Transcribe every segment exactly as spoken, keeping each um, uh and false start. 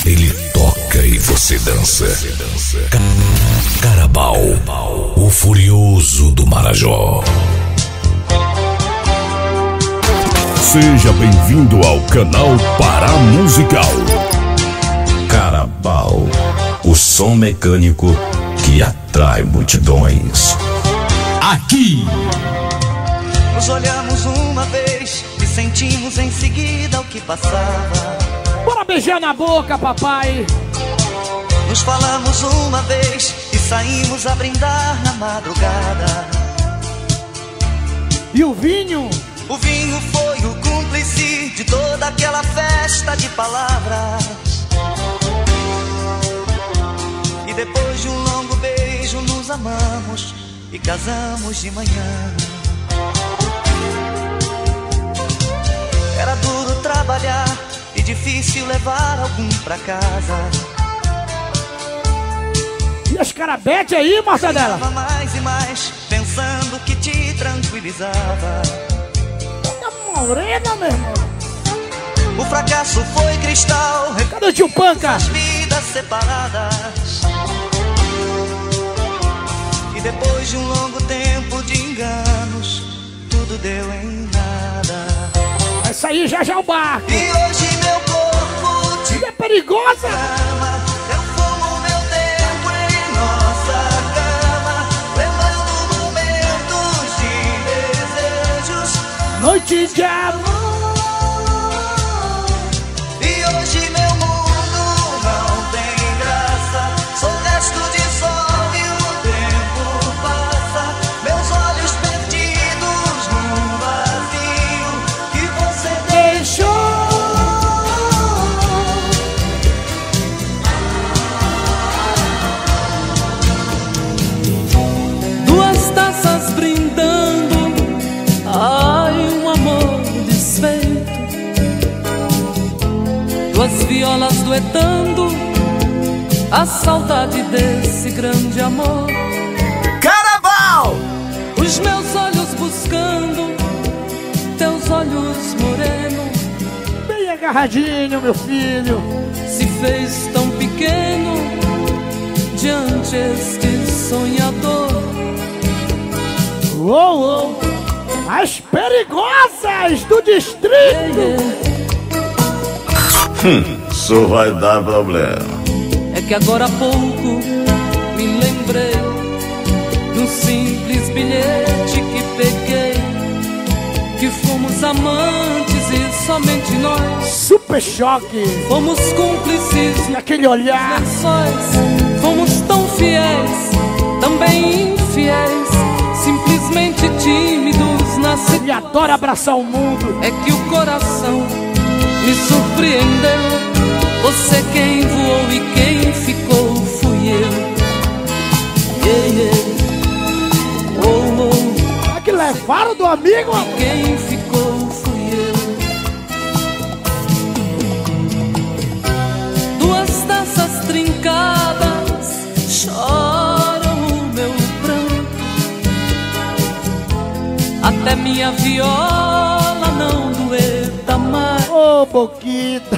Ele toca e você dança. Carabao, o furioso do Marajó. Seja bem-vindo ao canal Pará Musical. Carabao, o som mecânico que atrai multidões. Aqui nos olhamos uma vez e sentimos em seguida o que passava. Bora beijar na boca, papai. Nos falamos uma vez e saímos a brindar na madrugada. E o vinho? O vinho foi o cúmplice de toda aquela festa de palavras. E depois de um longo beijo nos amamos e casamos de manhã. Era duro trabalhar e difícil levar algum pra casa. E as carabete aí, Mortadela? Mais e mais, pensando que te tranquilizava. Morena, meu irmão. O fracasso foi cristal. Cadê o tio Panca? As vidas separadas. E depois de um longo tempo de enganos, tudo deu em nada. Vai sair já já o barco. E hoje meu corpo te é perigosa. Ama. Eu fumo meu tempo em nossa cama, lembrando momentos de desejos, noite de amor. E hoje meu mundo não tem graça. Sou resto de sol e o tempo passa. Meus olhos perdidos num vazio que você deixou. Duas taças brindando, ai, um amor desfeito. Duas violas duetando a saudade desse grande amor. Carabao! Os meus olhos buscando teus olhos moreno. Bem agarradinho, meu filho. Se fez tão pequeno diante este sonhador. Uou, uou. As perigosas do distrito. Hum, isso vai dar problema. É que agora há pouco me lembrei num simples bilhete que peguei, que fomos amantes e somente nós. Super choque. Fomos cúmplices naquele olhar. Versões. Fomos tão fiéis, também infiéis, simplesmente tímidos na cidade. Ele adora abraçar o mundo. É que o coração me surpreendeu. Você quem voou e quem ficou fui eu. Yeah, yeah. Oh, oh. É que levaram do amigo. E quem ficou fui eu. Duas taças trincadas choram o meu pranto. Até minha viola não dueta mais. Ô, oh, Boquita.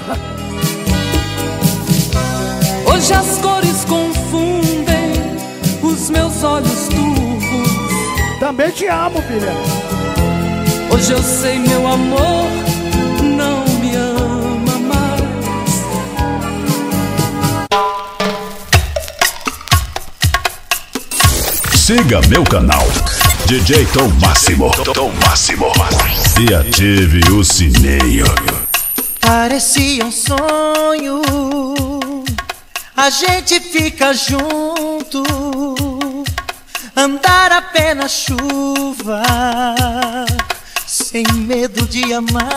Hoje as cores confundem os meus olhos turvos. Também te amo, filha. Hoje eu sei, meu amor não me ama mais. Siga meu canal D J Tom Máximo, Tom Máximo, e ative o sininho. Parecia um sonho, a gente fica junto, andar apenas chuva, sem medo de amar.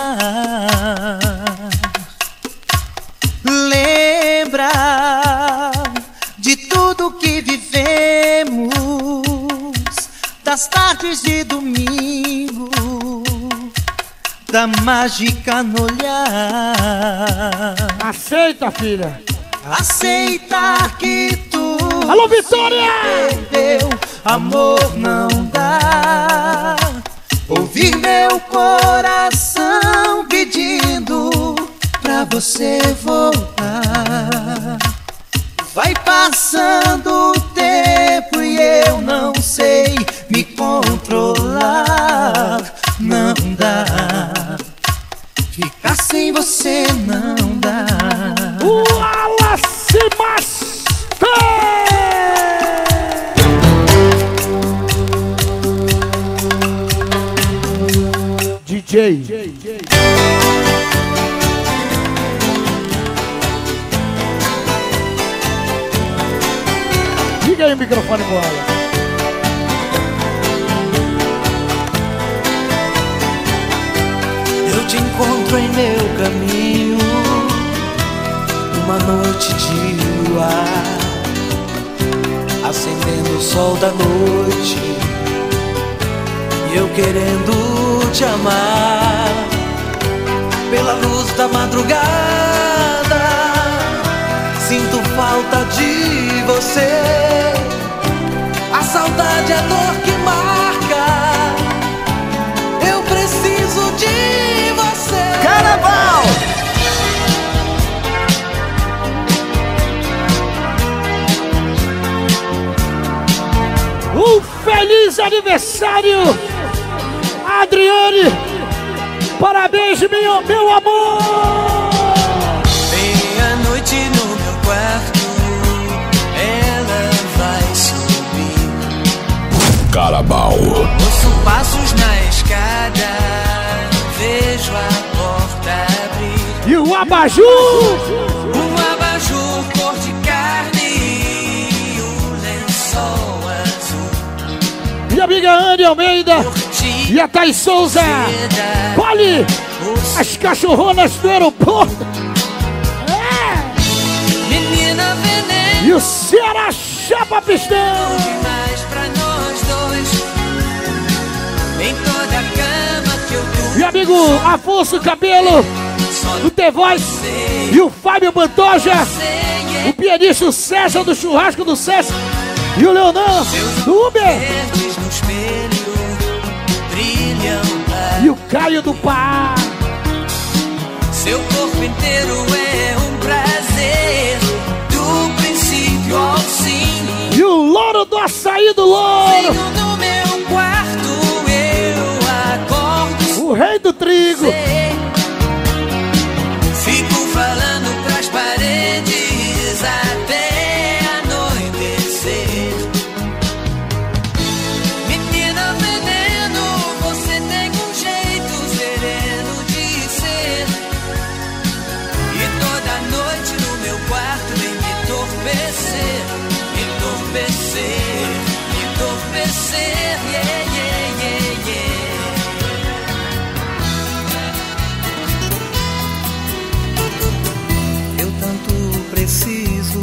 Lembra de tudo que vivemos, das tardes de domingo, da mágica no olhar. Aceita, filha. Aceita que tu Alô, Vitória! perdeu, amor não dá. Ouvir meu coração pedindo pra você voltar. passando o tempo e eu não sei me controlar. Não dá, ficar sem você não dá. O Wallace Master! D J, D J. Liga aí o microfone com ela. Eu te encontro em meu caminho, uma noite de luar, acendendo o sol da noite, e eu querendo te amar, pela luz da madrugada, sinto falta de você, a saudade é a dor que marca, eu preciso de você. Carnaval! Um feliz aniversário, Adriane! Parabéns, meu, meu amor! Meia-noite no meu quarto, ela vai subir. Carabao. Ouço passos na escada, vejo a porta abrir. E o abajur! Um abajur cor de carne e um lençol azul. Minha amiga Anne Almeida e a Thaís Souza. Colhe as cachorronas do aeroporto. É. Menina veneno. E o Ceará Chapa Pistão. Demais pra nós dois. Em toda a cama que eu tô. Meu amigo Afonso Cabelo do The Voice. E o Fábio Pantoja. O pianista o César do Churrasco do César. E o Leonan do Uber. Verdes no espelho brilham lá. E o Caio do Par. Seu corpo inteiro é um prazer, do princípio ao fim. E o Louro do Açaí do Louro. Venho no meu quarto, eu acordo. O rei do trigo. Sei. Fico falando pras paredes até anoitecer. Menina veneno, você tem um jeito sereno de ser. E toda noite no meu quarto vem me entorpecer, me entorpecer, me entorpecer, yeah, yeah, yeah, yeah. Eu tanto preciso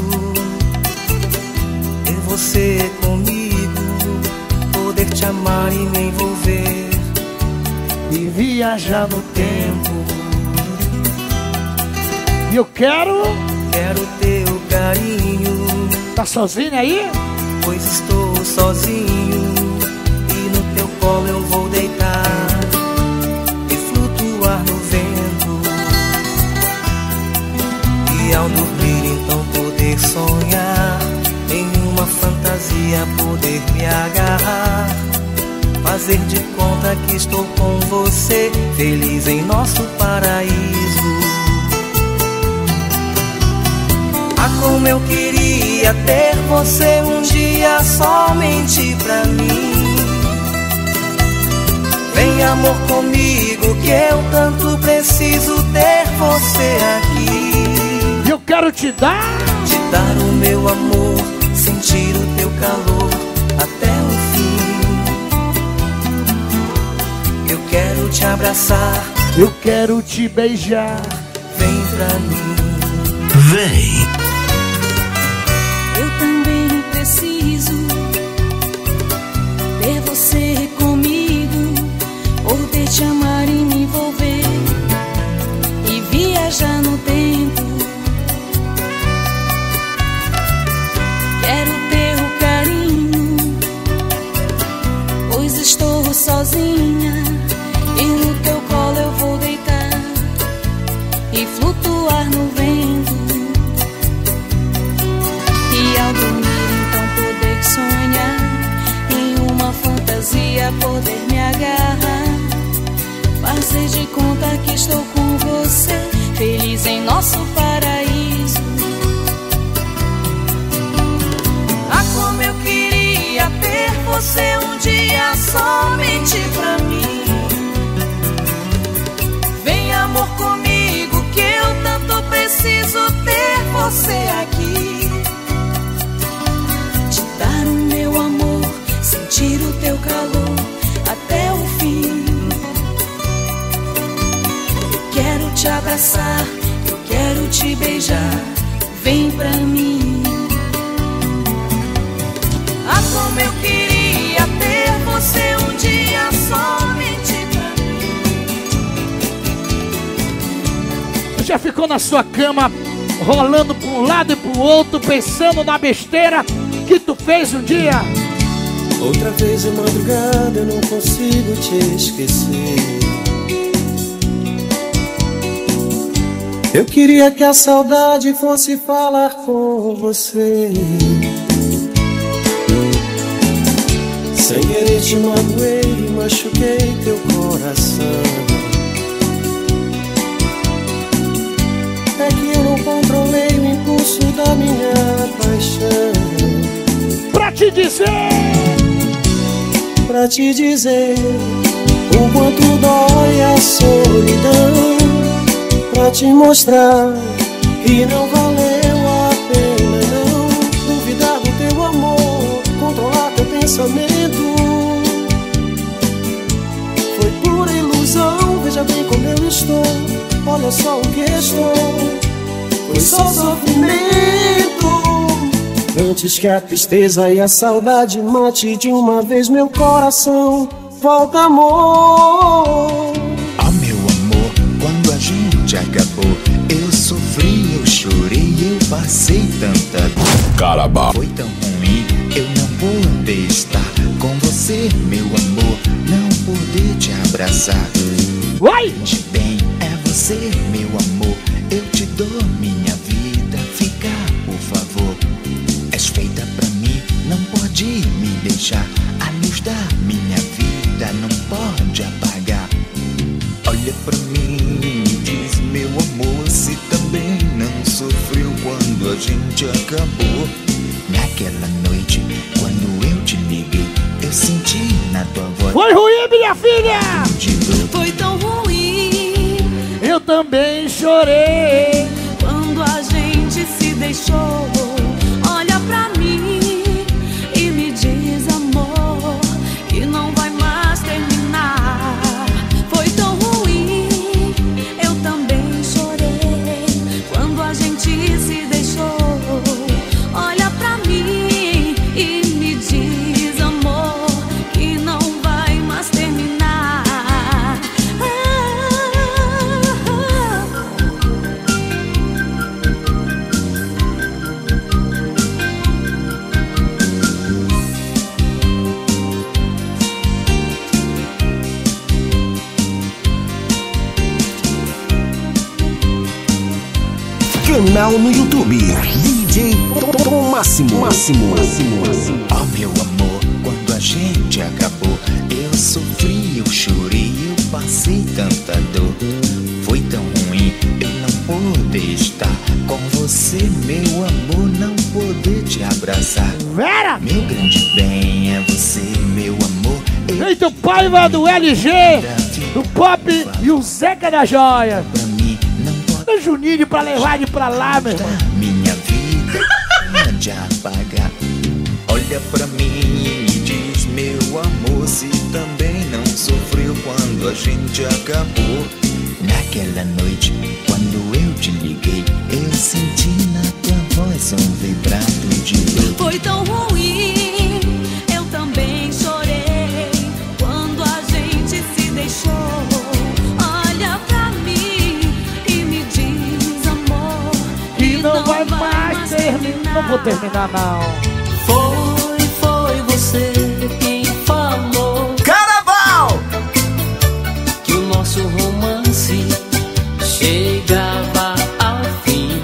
ter você comigo, poder te amar e me envolver e viajar no tempo. E eu quero. Quero teu carinho, Tá sozinha aí? pois estou sozinho e no teu colo eu vou deitar e flutuar no vento. E ao dormir então poder sonhar, em uma fantasia poder me agarrar, fazer de conta que estou com você, feliz em nosso paraíso. Ah, como eu queria ter você um dia somente pra mim. Vem amor comigo que eu tanto preciso ter você aqui. E eu quero te dar. Te dar o meu amor, sentir o teu calor até o fim. Eu quero te abraçar, Eu quero te beijar. vem pra mim. Vem. Eu também preciso ter você comigo, poder te amar e me envolver e viajar no tempo. Quero teu carinho, pois estou sozinha e no teu colo eu vou deitar e flutuar no vento. queria poder me agarrar, fazer de conta que estou com você, feliz em nosso paraíso. Ah, como eu queria ter você um dia somente pra mim. Vem, amor, comigo, que eu tanto preciso ter você aqui. Te dar o meu amor, sentir o teu calor até o fim. Eu quero te abraçar, eu quero te beijar, vem pra mim. Ah, como eu queria ter você um dia somente pra mim. Já ficou na sua cama, rolando pra um lado e pro outro, pensando na besteira que tu fez um dia? Outra vez de madrugada eu não consigo te esquecer. Eu queria que a saudade fosse falar com você. Sem querer te magoei, machuquei teu coração. É que eu não controlei o impulso da minha paixão. Pra te dizer, pra te dizer o quanto dói a solidão, pra te mostrar que não valeu a pena não duvidar do teu amor, controlar teu pensamento. Foi pura ilusão, veja bem como eu estou, olha só o que estou, foi só sofrimento. Antes que a tristeza e a saudade mate de uma vez meu coração, volta, amor. Ah, meu amor, quando a gente acabou, eu sofri, eu chorei, eu passei tanta dor. Carabao. Foi tão ruim eu não poder estar com você, meu amor, não poder te abraçar. Vai! De bem é você, meu amor, eu te dou minha vida, fica, por favor. És feita pra mim, não pode me deixar. A luz da minha vida não pode apagar. Olha pra mim e diz, meu amor, se também não sofreu quando a gente acabou. Naquela noite, quando eu te liguei, eu senti na tua voz. Foi ruim, minha filha! Foi tão ruim, eu também chorei quando a gente se deixou. Olha pra mim e me diz, amor, que não vai mais terminar. Foi tão ruim, eu também chorei quando a gente se deixou. Olha pra mim e me diz, amor, que não vai mais terminar. Ah, ah, Canal no YouTube D J Tom Máximo. Máximo. Máximo. Máximo. Oh, meu amor, quando a gente acabou, eu sofri, eu chorei, eu passei tanta dor. Foi tão ruim eu não poder estar com você, meu amor, não poder te abraçar. Vera! Meu grande bem é você, meu amor. Eita, o Paiva do L G, do Pop e o Zeca da Joia. Pra mim não pode O Juninho pra levar ele pra lá, meu irmão. minha vida pode apagar. Olha pra mim e diz, meu amor, se também não sofreu quando a gente acabou. Naquela noite, quando eu te liguei, eu senti na tua voz um vibrato de dor. foi tão ruim, eu também chorei quando a gente se deixou. Olha pra mim e me diz, amor, Que não vai mais terminar. Não vou terminar, não. Foi, foi você quem falou Carnaval! que o nosso romance chegava ao fim.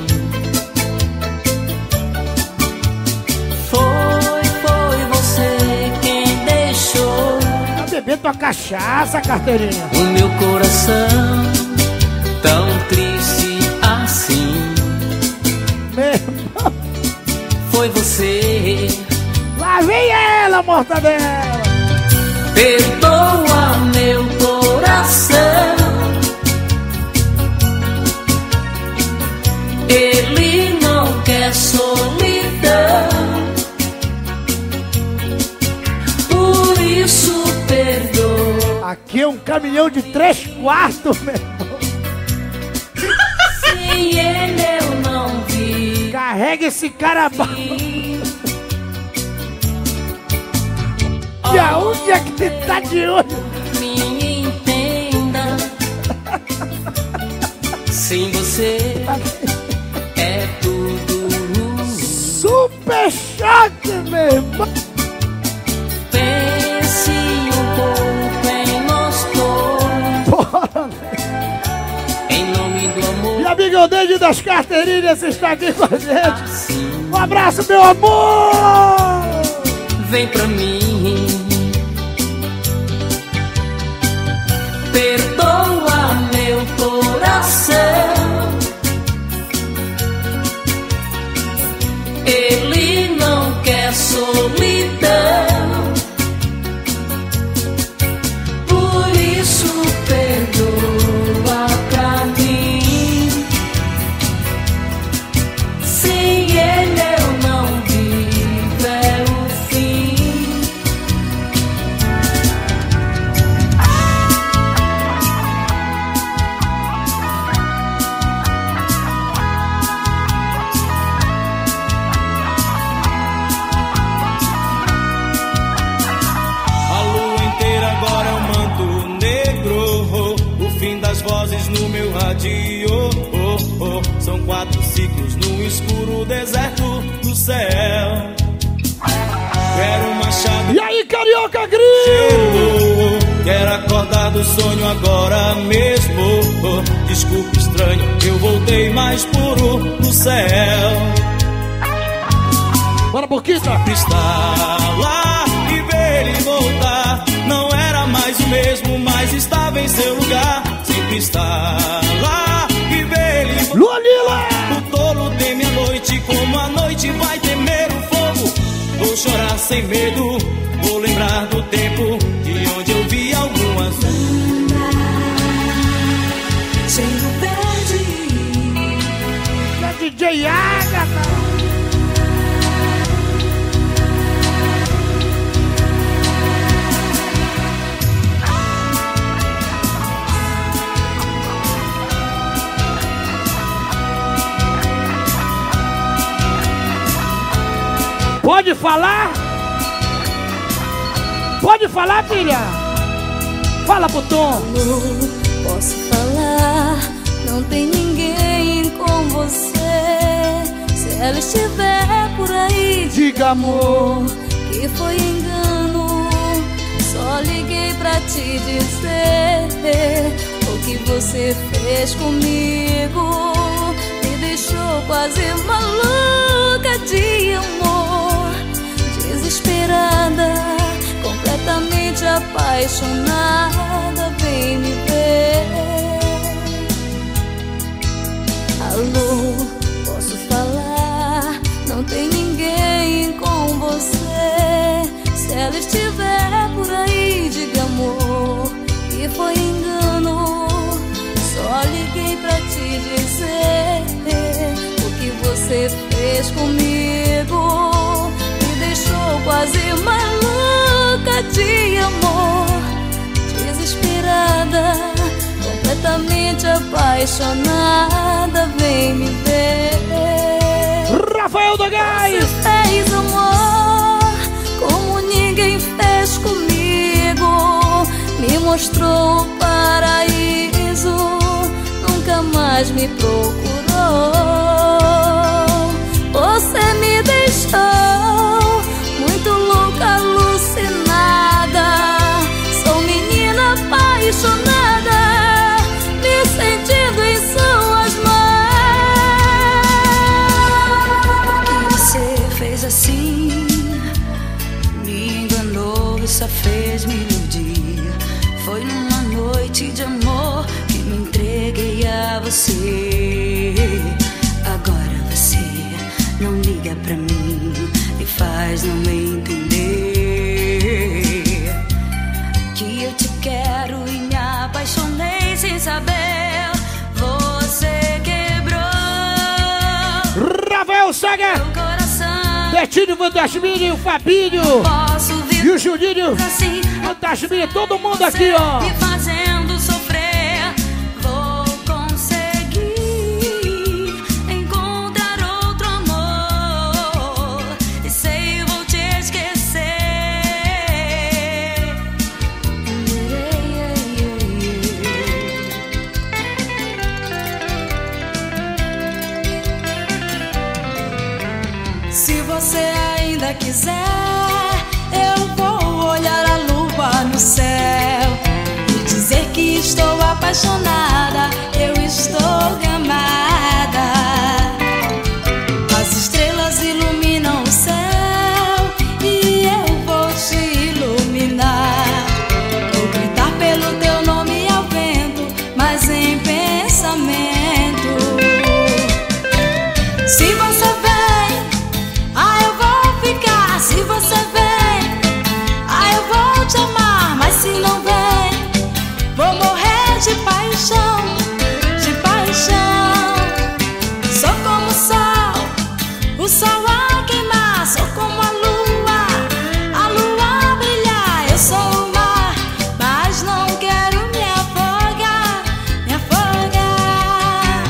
Foi, foi você quem deixou tua cachaça, carteirinha. O meu coração tão triste assim. Meu irmão. Foi você. Lá vem ela, mortadela. Perdoa meu coração. Ele não quer solidão. Por isso perdoa. Aqui é um caminhão de três quartos, meu irmão. Sem ele eu não vi. Carrega esse carabao. E aonde é que você tá de olho? Me entenda. Sem você é tudo super choque, meu irmão. Pense um pouco em nós dois. Bora, em nome do amor. E a Bigodade das carteirinhas está aqui com a gente. Assim. Um abraço, meu amor. Vem pra mim. Perdoa meu coração. Ele não quer solidão. Por isso perdoa pra mim. Sem ele eu não vivo, é o fim. Vozes no meu rádio, oh, oh. São quatro ciclos no escuro deserto do céu. Quero um machado. E aí, Carioca Gris? Chegou. Quero acordar do sonho agora mesmo, oh. Desculpa, estranho, eu voltei mais puro do céu. Bora, Boquita. Está lá e ver ele voltar. Não era mais o mesmo, mas estava em seu lugar. Sempre está lá e vê ele. Lua Lila! O tolo teme a noite, como a noite vai temer o fogo. Vou chorar sem medo, vou lembrar do tempo de onde eu vi algumas. Cheiro verde. É D J Agatha. Pode falar? Pode falar, filha? Fala pro Tom. Não posso falar, não tem ninguém com você. Se ela estiver por aí, diga, amor, que foi engano. Só liguei pra te dizer o que você fez comigo. Me deixou quase maluca de amor. Desesperada, completamente apaixonada, vem me ver. Alô, posso falar? Não tem ninguém com você. Se ela estiver por aí, diga, amor, que foi engano. Só liguei pra te dizer o que você fez comigo. Deixou quase maluca de amor. Desesperada, completamente apaixonada, vem me ver. Rafael do Gás! Você fez amor como ninguém fez comigo. Me mostrou o paraíso, nunca mais me procurou. Você me deixou muito louca, alucinada. Sou menina apaixonada, me sentindo em suas mãos. O que você fez assim? Me enganou e só fez me iludir. você. Agora você não liga pra mim e faz não me entender que eu te quero e me apaixonei sem saber. Você quebrou Rafael Saga, Betinho, Vandasmini, o Fabinho e o Juninho, assim, Vandasmini, todo mundo aqui, ó. me fazendo sofrer. Vou conseguir encontrar outro amor e sei, vou te esquecer. Se você ainda quiser, eu vou olhar a lua no céu e dizer que estou apaixonada, eu estou gamada. As estrelas iluminam o céu e eu vou te iluminar. Vou gritar pelo teu nome ao vento, mas em pensamento. Se você vem, ah, eu vou ficar. Se você vem, ah, eu vou te amar. Mas se não vem, vou morrer de paixão, de paixão. Sou como o sol, o sol a queimar. Sou como a lua, a lua a brilhar. Eu sou o mar, mas não quero me afogar, me afogar.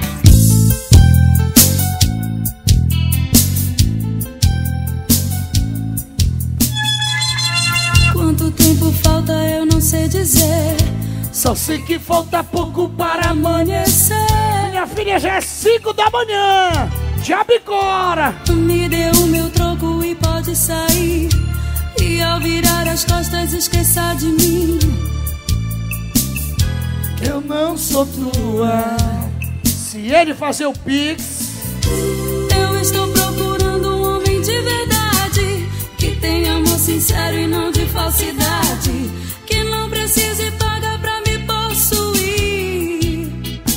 Quanto tempo falta eu não sei dizer, Só sei que falta pouco para amanhecer. minha filha, já é cinco da manhã. Já bicora. Me dê o meu troco e pode sair. E ao virar as costas esqueça de mim. Eu não sou tua. Se ele fazer o pix, Eu estou procurando um homem de verdade, que tenha amor sincero e não de falsidade, que não precise pagar pra me possuir.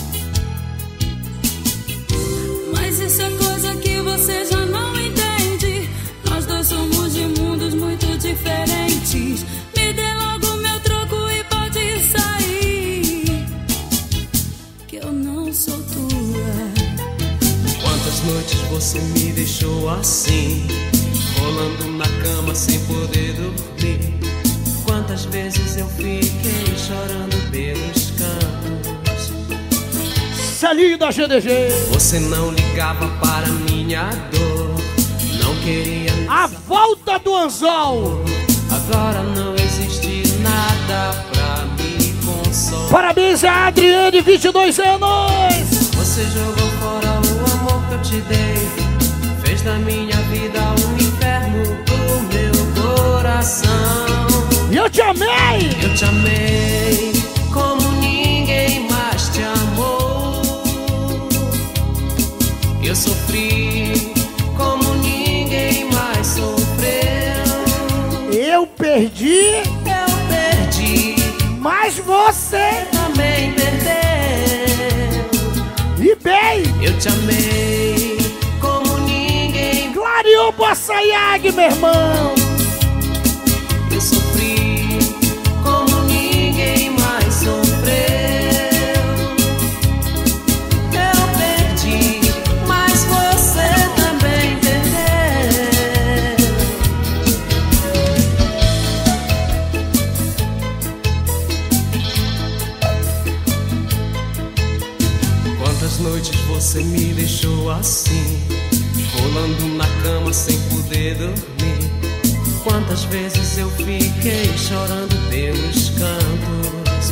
Mas isso é coisa que você já não entende. Nós dois somos de mundos muito diferentes. Me dê logo meu troco e pode sair, que eu não sou tua. Quantas noites você me deixou assim, rolando na cama sem poder dormir? Quantas vezes eu fiquei chorando pelos cantos? Salinho da G D G. Você não ligava para minha dor, não queria A volta do anzol. Agora não existe nada pra me consolar. Parabéns a Adriane, vinte e dois anos. Você jogou fora o amor que eu te dei, fez da minha vida um inferno pro meu coração. E eu te amei. Eu te amei como ninguém mais te amou. Eu sofri como ninguém mais sofreu. Eu perdi, Eu perdi, mas você também perdeu. e bem. Eu te amei como ninguém. Clareou Bossaiag, meu irmão. Eu sofri como ninguém mais sofreu. Eu perdi, mas você também perdeu. Quantas noites você me deixou assim, rolando na cama sem poder dormir? Quantas vezes eu fiquei chorando pelos cantos?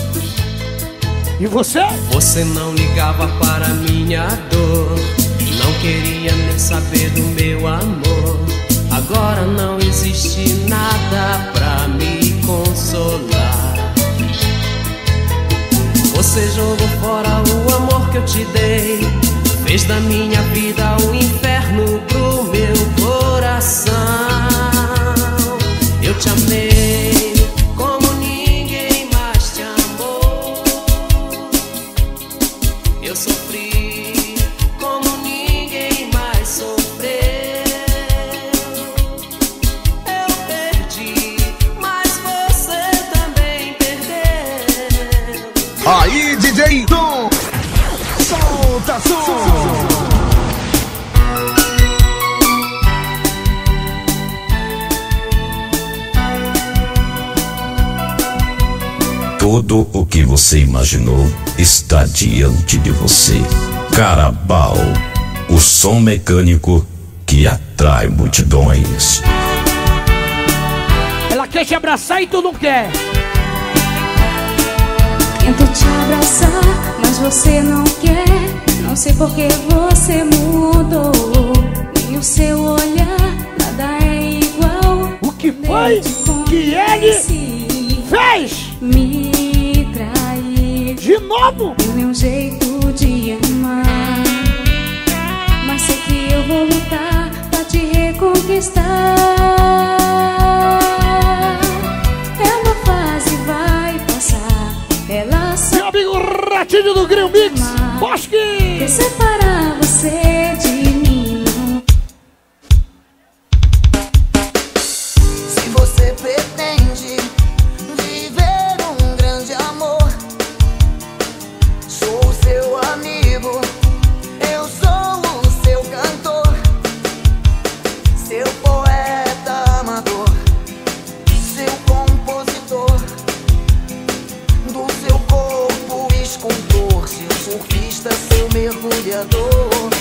E você? Você não ligava para minha dor, não queria nem saber do meu amor. Agora não existe nada pra me consolar. Você jogou fora o amor que eu te dei, fez da minha vida um inferno pro meu coração. Eu te amei como ninguém mais te amou. Tudo o que você imaginou está diante de você. Carabao, o som mecânico que atrai multidões. Ela quer te abraçar e tu não quer. Tento te abraçar, mas você não quer. Não sei por que você mudou. Nem o seu olhar, nada é igual. O que foi que ele fez? Me trair de novo. Tem meu jeito de amar, mas sei que eu vou lutar pra te reconquistar. É uma fase, vai passar. Ela só meu amigo Ratinho do Grill Mix, Bosque. Quer separar você de mim, não. Se você pretende viver um grande amor, sou o seu amigo, eu sou o seu cantor, seu poeta amador, seu compositor, do seu corpo escultor, seu surfista, seu mergulhador.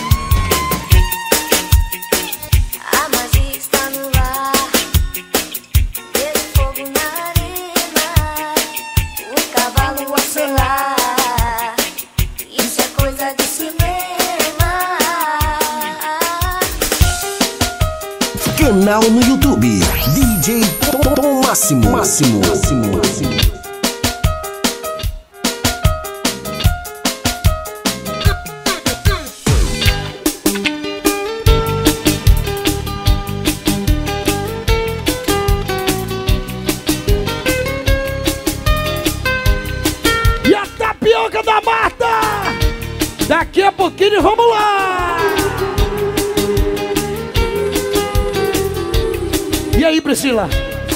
A magia está no ar, vejo fogo na arena, o cavalo a selar, isso é coisa de cinema. Canal no YouTube, D J Tom Máximo. Máximo. Máximo. Máximo. E a tapioca da Marta! Daqui a pouquinho, vamos lá! E aí, Priscila?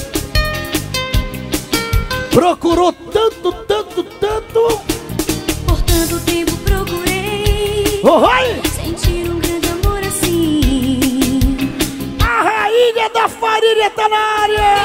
Procurou tanto, tanto, tanto. Por tanto tempo procurei Oi! sentir um grande amor assim. A rainha da farinha tá na área!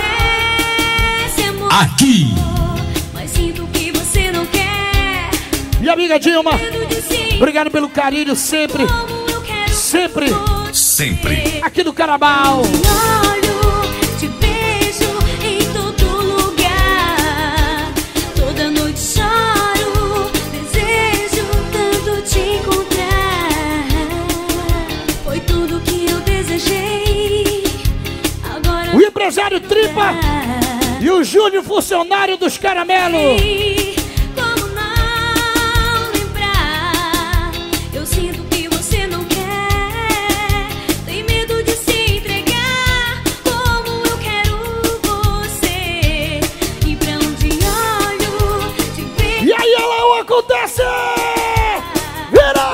Aqui! Mas sinto que você não quer. E amiga Dilma, obrigado pelo carinho sempre. Sempre. Sempre. Aqui do Carabao. Olho, te beijo em todo lugar. Toda noite choro, desejo tanto te encontrar. Foi tudo que eu desejei. Agora O empresário Tripa e o Júnior, funcionário dos Caramelos. como não lembrar? Eu sinto que você não quer. Tem medo de se entregar. Como eu quero você. E pra onde olho, te vejo. E aí, ela acontece! Vira!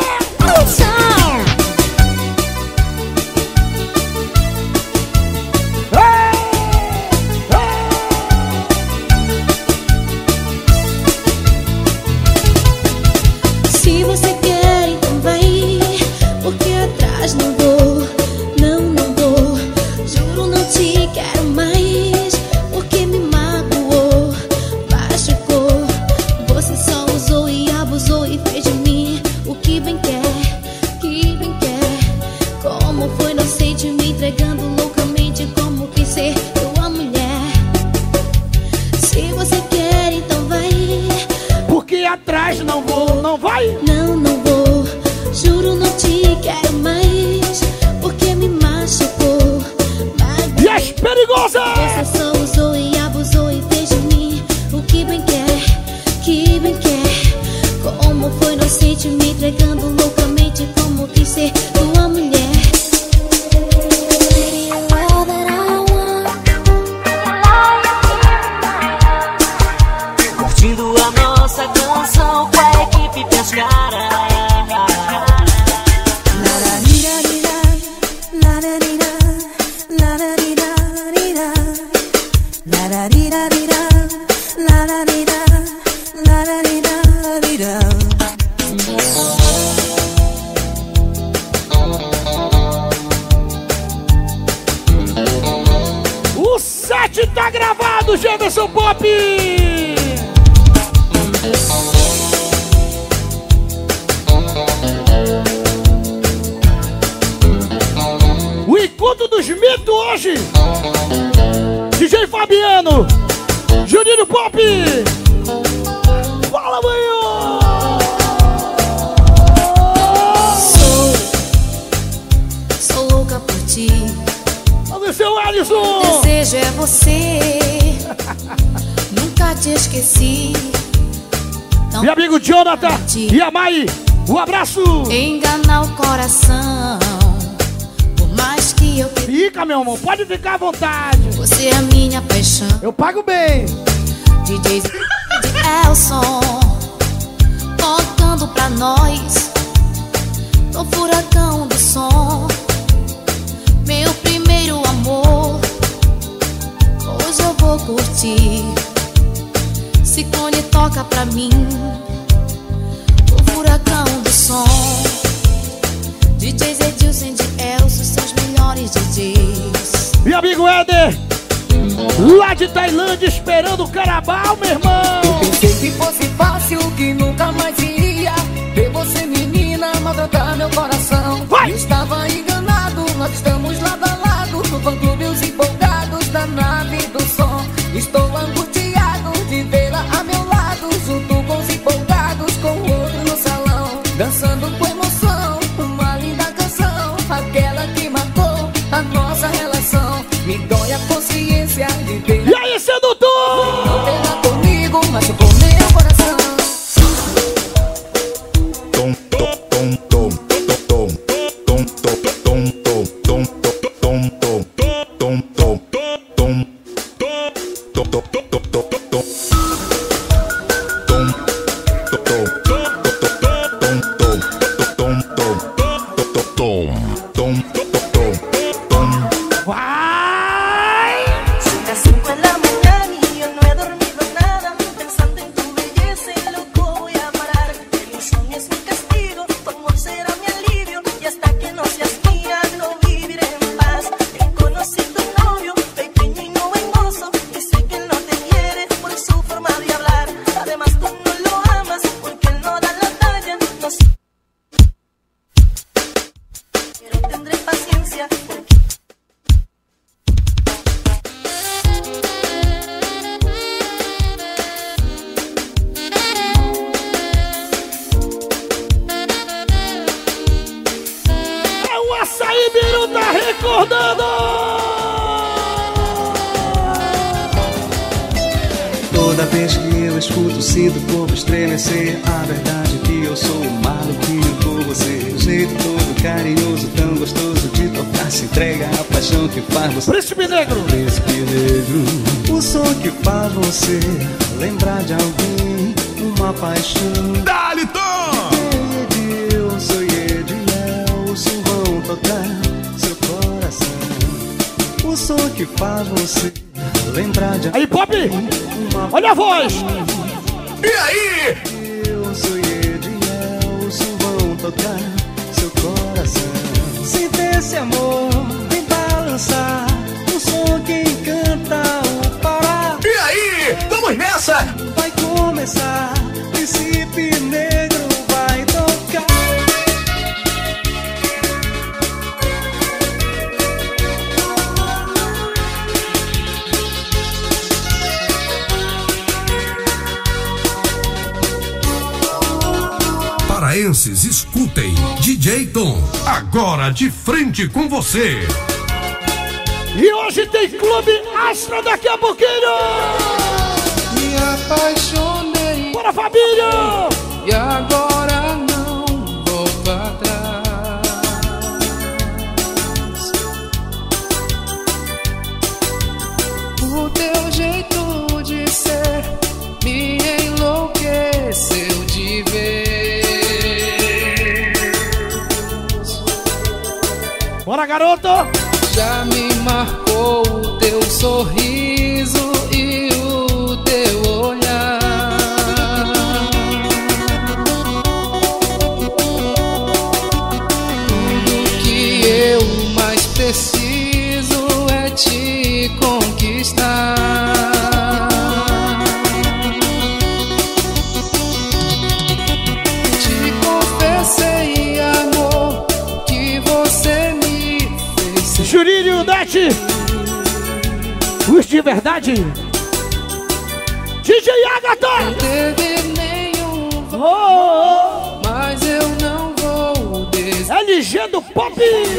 Se você quer, então vai. Porque atrás não vou. Não, não vou. Juro, não te quero mais. Porque me magoou, machucou. Você só usou e abusou e fez de mim o que bem quer, que bem quer. Como foi inocente me entregando loucamente, como quis ser tua mulher. Se você quer, então vai. Porque atrás não vou, não vai? Não, não vou. Juro, não te quero mais. Porque me machucou, E as perigosas! você só usou e abusou e fez de mim o que bem quer, que bem quer. Como foi inocente me entregando loucamente, como quis ser tua mulher. Curtindo a nossa canção com a equipe Pescara. O set tá gravado, Jefferson Pop! encontro dos mitos hoje. D J Fabiano, Juninho Pop. Fala, manhã. Sou, sou louca por ti. Olha seu Alisson. O desejo é você. Nunca te esqueci. Meu amigo Jonathan e a Mai, um abraço. Enganar o coração, por mais que eu... Fica, meu amor, pode ficar à vontade. Você é a minha paixão. Eu pago bem. D J Elson, tocando pra nós, no furacão do som. Meu primeiro amor, hoje eu vou curtir. Ciclone toca pra mim, o furacão do som. D Js Edilson e Elson são os melhores D Js. Meu amigo Éder, lá de Tailândia, esperando o carnaval, meu irmão. Eu pensei que fosse fácil, que nunca mais iria ver você, menina, maltratar meu coração. Vai! Eu estava enganado, nós estamos lado a lado, no fã-clube os empolgados da nave do som. Estou angustiado de vê-la a meu lado, junto com os empolgados, com o outro no salão, dançando com emoção, uma linda canção, aquela que marcou a nossa relação. Me dói a consciência de ver. E aí, sedutor? Não terá comigo, mas com meu coração. Tom, tom, tom, tom, tom, tom, tom, tom, tom, tom, tom, tom, tom, tom, tom. Toda vez que eu escuto, sinto o corpo estremecer. A verdade é que eu sou um maluquinho por você. O jeito todo carinhoso, tão gostoso de tocar. Se entrega a paixão que faz você. Príncipe Negro. Príncipe Negro. O som que faz você lembrar de alguém. Uma paixão. Dá-lhe, Tom! Eu sou Ediel, vão tocar seu coração. O som que faz você lembrar de aí, Pop! Olha a voz! E aí? Eu sou Ediel, vão tocar seu coração. Sinta esse amor, vem balançar. Um som que encanta o Pará. E aí? Vamos nessa! Vai começar, Príncipe Negro vai tocar. Paraenses, escutem, D J Tom, agora de frente com você. E hoje tem Clube Astra daqui a pouquinho. Me apaixonei. Bora, Fabinho! E agora não volto atrás. O teu jeito de ser me enlouqueceu de vez. Bora, garoto! Já me marcou o teu sorriso e o teu olhar. Tudo que eu mais preciso é te conquistar. Te confessei, amor, que você me fez Jurílio e o Net. Os de verdade. D J Agatha. Não teve nenhum oh, oh, oh. Mas eu não vou desistir. L G do Pop.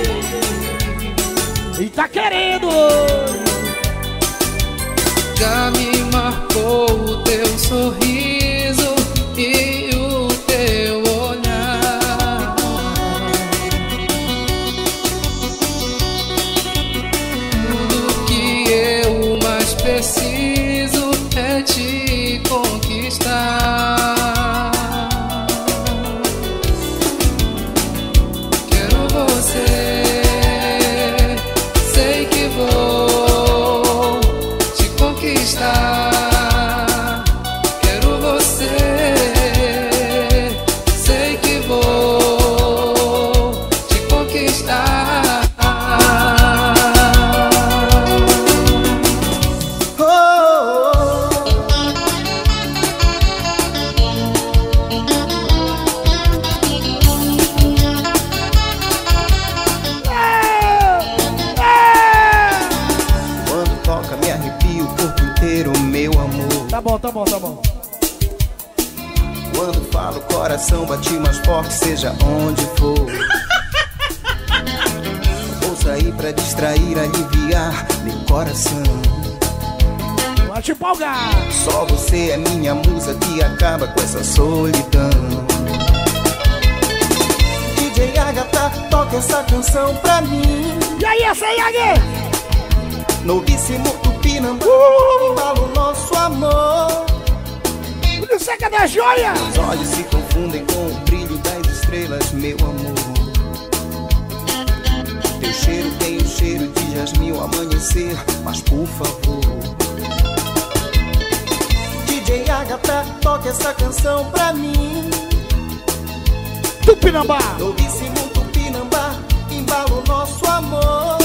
E tá querendo. Já me marcou o teu sorriso e o teu olhar. Tudo que eu mais preciso é te conquistar. Quero você, sei que vou te conquistar. Quero você, sei que vou te conquistar. Oh, quando toca me arrepio o corpo inteiro, meu amor. Tá bom, tá bom, tá bom. Quando falo, o coração bate mais forte, seja onde for. Vou sair pra distrair, aliviar meu coração. Vai te empolgar. Só você é minha musa que acaba com essa solidão. D J Agatha, toca essa canção pra mim. E aí, essa aí, Agui? Novíssimo Tupinambá, uh! embala o nosso amor. O seca da joia. Meus olhos se confundem com o brilho das estrelas, meu amor. Teu cheiro tem o cheiro de jasmim ao amanhecer, mas por favor, D J Agatha, toca essa canção pra mim. Tupinambá. Novíssimo Tupinambá, embala o nosso amor.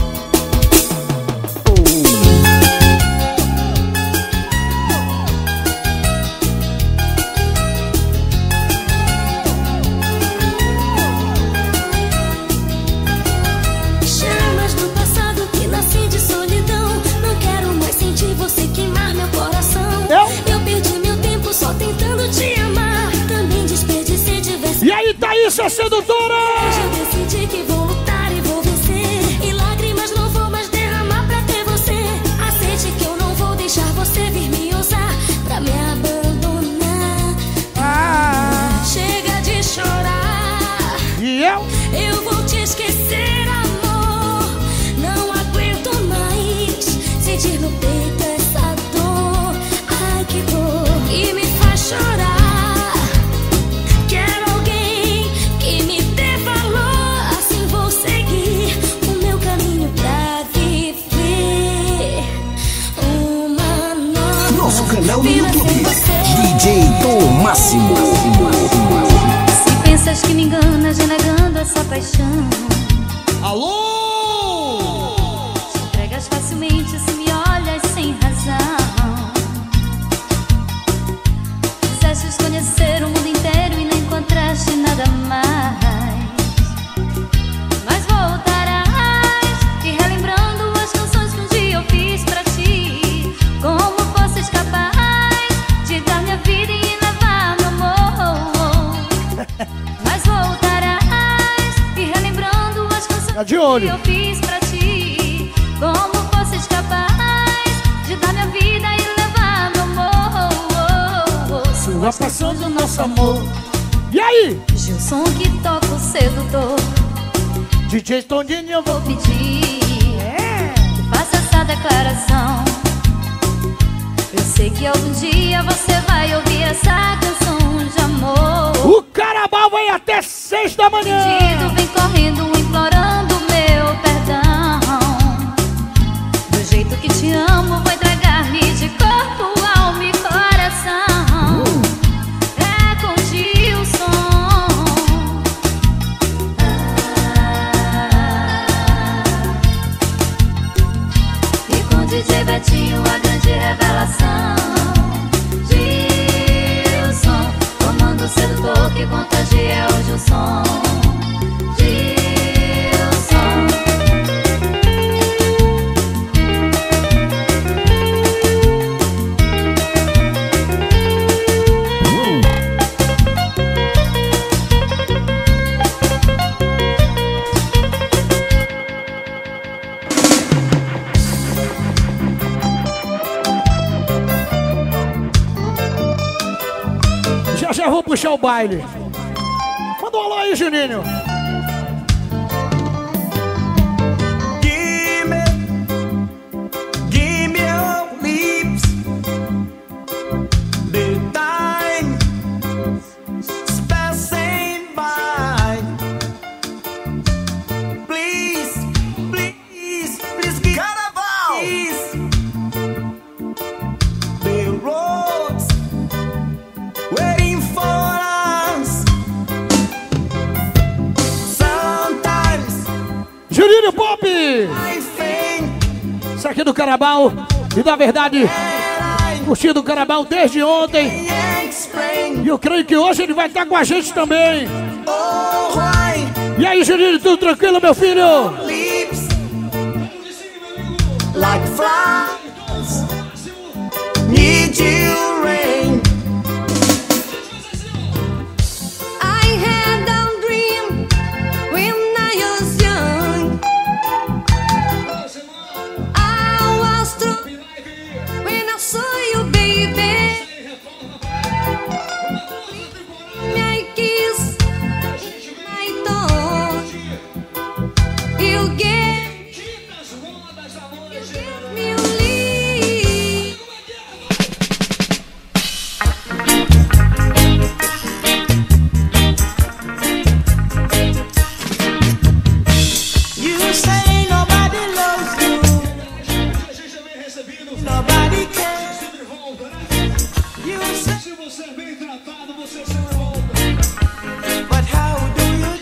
Chamas do passado que nasci de solidão. Não quero mais sentir você queimar meu coração. Eu, Eu perdi meu tempo só tentando te amar. Também desperdicei diversas. E aí, Thaís, a sedutora. Já decidi que vou lutar e vou vencer. E lágrimas não vou mais derramar pra ter você. Aceite que eu não vou deixar você vir me usar pra me abandonar. Ah. Chega de chorar. E eu? Eu vou te esquecer, amor. Não aguento mais sentir no peito essa dor. Ai, que dor que me faz chorar. Quero alguém que me dê valor. Assim vou seguir o meu caminho pra viver uma nova Nosso canal no vida YouTube, sem você. D J Tom Máximo. Se pensas que me enganas renegando essa paixão, Alô? te entregas facilmente se me olhas sem razão. Quisestes conhecer o mundo inteiro e não encontraste nada mais. Mas voltarás e relembrando as canções que um dia eu fiz pra ti. Como fosses capaz de dar minha vida e levar meu amor. Mas voltarás e relembrando as canções Tá de olho. que eu fiz pra ti. Como fosses capaz de dar minha vida e levar meu amor. Sua paixão do nosso amor. E aí? Gilson que toca o sedutor. D J Tondinho, eu vou Vou pedir É. que faça essa declaração. Eu sei que algum dia você vai ouvir essa canção de amor. O Carabal vai até seis da manhã. Pedido vem correndo, implorando meu perdão. Do jeito que te amo, vou entregar-me de corpo, alma e coração. É com Gilson. Ah. E com D J Betinho, a grande revelação. Gilson, comando sedutor que contagia hoje o som. Gilson. puxar o baile. Manda um alô aí, Juninho. Juninho Pop! Isso aqui do Carabao. E na verdade, curtindo o Carabao desde ontem. E eu creio que hoje ele vai estar com a gente também. E aí, Juninho, tudo tranquilo, meu filho? Like flowers, need you rain. I had a dream when I was young. I was true when I saw you, baby. My kiss, my tongue. You gave, you gave me a lead. You say nobody loves you, nobody cares. You say, se você é bem tratado, você sempre volta. but how do you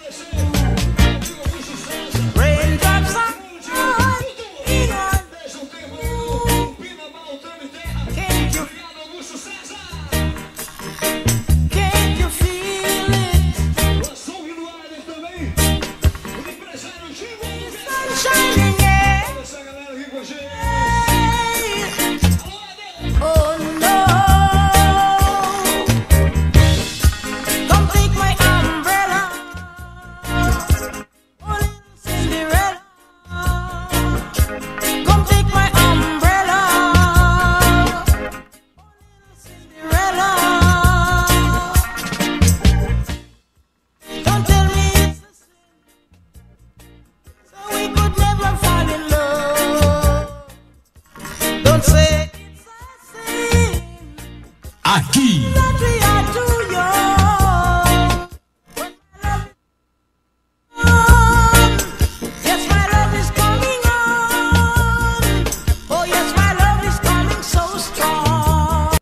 raindrops are falling on? Can't you, can't you feel it? Sun shining, yeah. Oh no. Come take my umbrella, oh little Cinderella. Come take my umbrella, oh little Cinderella. Don't tell me it's the same, so we could never fall in love. Don't say it's the same, Aqui, that we are too young. Yes, my love is coming on. Oh, yes, my love is coming so strong.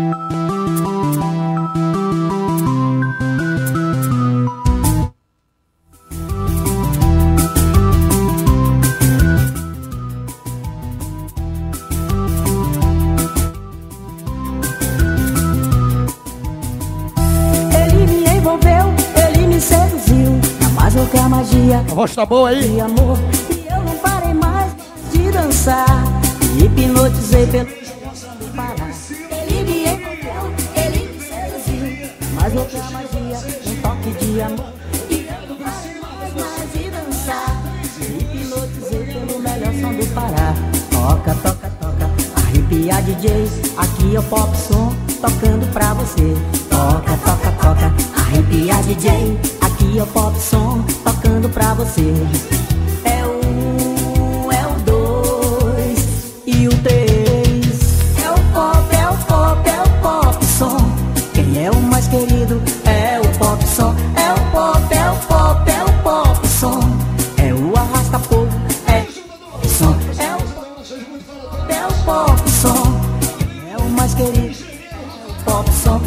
Ele me envolveu, ele me seduziu. É mais do que a magia A voz tá boa aí? de amor. E eu não parei mais de dançar. Me hipnotizei pelo não parar. Ele me envolveu, ele me seduziu. Mais do que a magia, um toque de amor. E eu não parei mais de dançar. Me hipnotizei pelo melhor som do Pará. Toca, toca, toca, arrepia D J. Aqui é o pop som, tocando pra você. Toca, toca, toca, arrepia D J. Aqui é o pop som, tocando pra você. É o um, é o dois e o três. É o pop, é o pop, é o pop som. Quem é o mais querido é o pop som. É o pop, é o pop, é o pop som. É o arrasta-povo, é o som. É o pop, é o pop som. Quem é o mais querido é o pop som.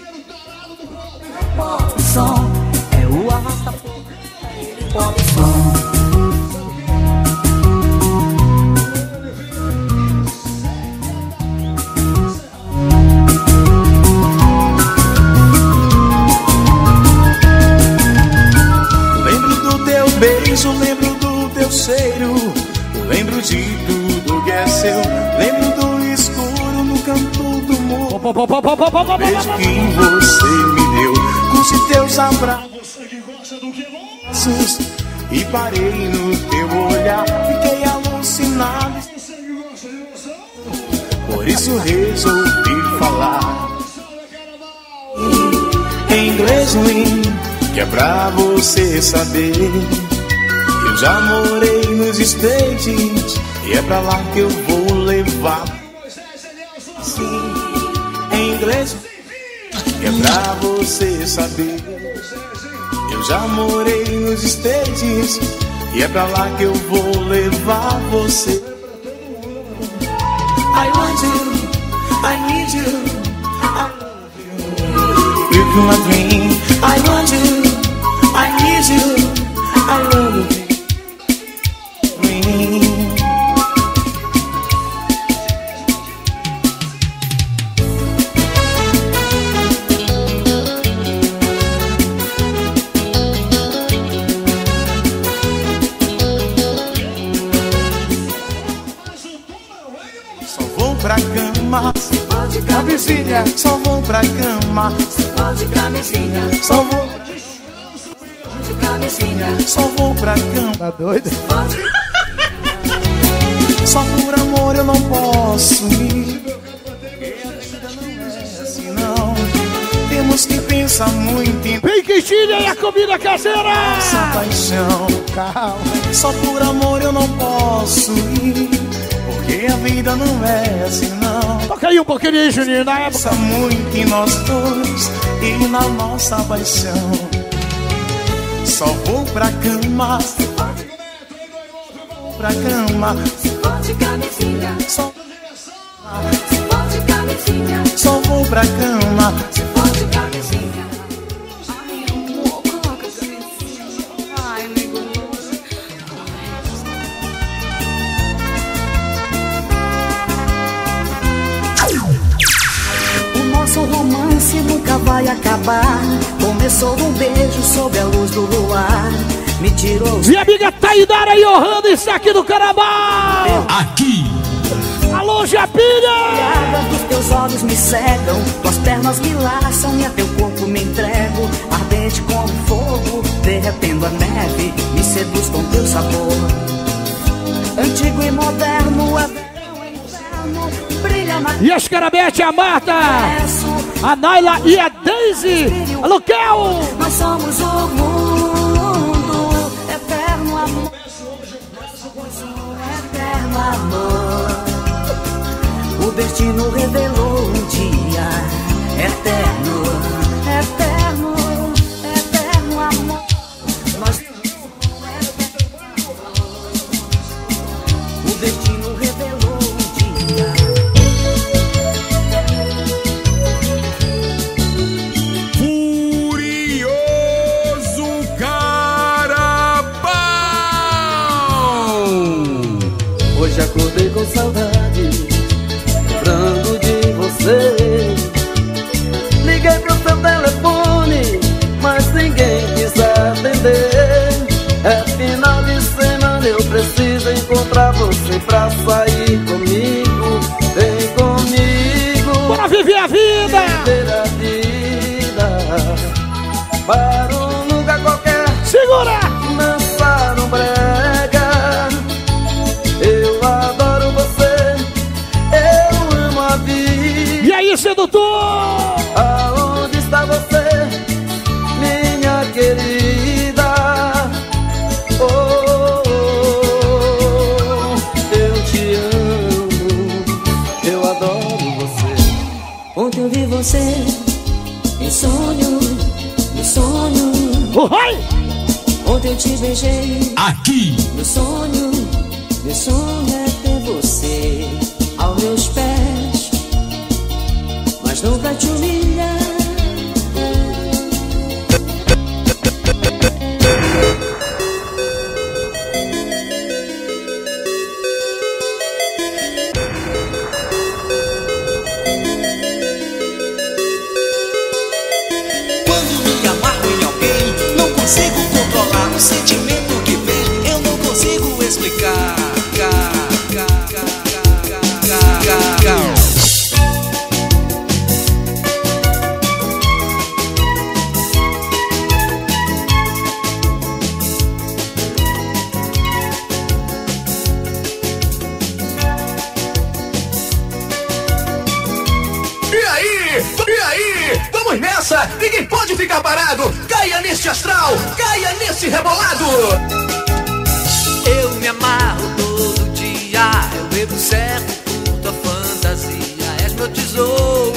Pop som. É o arrasta-povo, é o pop som. Lembro do teu beijo, lembro do teu cheiro. Lembro de tudo que é seu. Lembro do escuro no canto do muro. Beijo que você me deu. Curte teus abraços e parei no teu olhar. Fiquei alucinado. Por isso resolvi falar. inglês ruim, que é pra você saber. Eu já morei nos States e é pra lá que eu vou levar. Sim, em inglês, que é pra você saber. Eu já morei nos States e é pra lá que eu vou levar você. I want you, I need you, I love you. You're my dream. I want you, I need you, I love you. Camisinha, só vou pra cama. Só de camisinha, só vou de camisinha, só vou pra cama. Tá doido? Só por amor eu não posso ir. Assim não. Temos que pensar muito em Vem quentinha e a comida caseira. Nossa paixão. Calma. Só por amor eu não posso ir, porque a vida não é assim não. Toca aí um pouquinho aí, Juninho, na época. Pensa muito em nós dois e na nossa paixão. Só vou pra cama, se vou pra cama. Se for de camisinha, só se for de camisinha, só vou pra cama. Se for de camisinha. Ai, amor, coloca a camisinha. Ai, amigo. Nosso romance nunca vai acabar. Começou um beijo sob a luz do luar. Me tirou. Minha amiga Taidara e Johanna está aqui no Carabao. Aqui. Alô, Japinha. Os teus olhos me cegam, tuas pernas me laçam e a teu corpo me entrego. Ardente como fogo, derretendo a neve. Me seduz com teu sabor. Antigo e moderno é verão e inverno. Brilha na... E as Carabete, a Marta, a Naila e a Daisy. Alô, Kel. Nós somos o mundo, eterno amor. Eterno amor. O destino revelou um dia eterno, eterno, eterno amor. Nós... O destino revelou um dia. Furioso Carabao. Hoje acordei com saudade, lembrando de você. Liguei pro seu telefone, mas ninguém quis atender. É final de semana, eu preciso encontrar você pra sair comigo. Vem comigo, bora viver a vida, viver a vida para um lugar qualquer. Segura! Dançar um brega. Eu adoro você, eu amo a vida. E aí, sedutor? Aonde está você, minha querida? Oh, oh, oh, eu te amo, eu adoro você. Ontem eu vi você em sonho, no sonho. Oh, hi. Ontem eu te beijei aqui no sonho. Meu sonho é ter você aos meus pés, mas nunca te humilhar. Quando me amarro em alguém, não consigo controlar o sentimento que vem. Eu não consigo explicar. E aí? E aí? Vamos Vamos nessa, ninguém pode ficar parado. Caia neste astral, caia nesse rebolado. Eu me amarro todo dia, eu bebo certo por tua fantasia. És meu tesouro,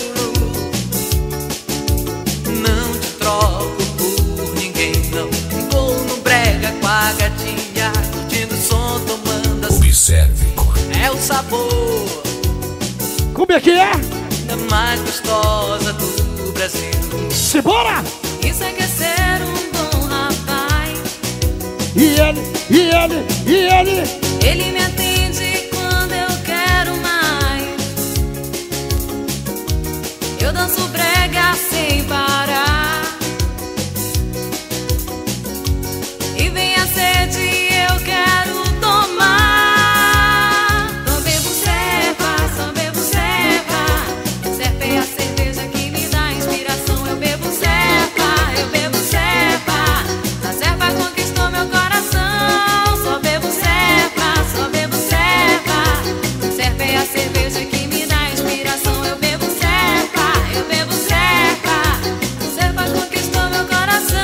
não te troco por ninguém não. Vou no brega com a gatinha, curtindo o som, tomando a... Observe. É o sabor. Como é que é? A mais gostosa do Brasil. Simbora! Isso é que é ser um bom rapaz. E ele, e ele, e ele Ele me atende quando eu quero mais. Eu danço brega sem parar. E vem a sede, eu quero tomar. Só bebo serva, só bebo serva. Serva é a cerveja que me dá inspiração. Eu bebo serva, eu bebo serva. A serva conquistou meu coração. Só bebo serva, só bebo serva. Serva é a cerveja que me dá inspiração. Eu bebo serva, eu bebo serva. Serva conquistou meu coração.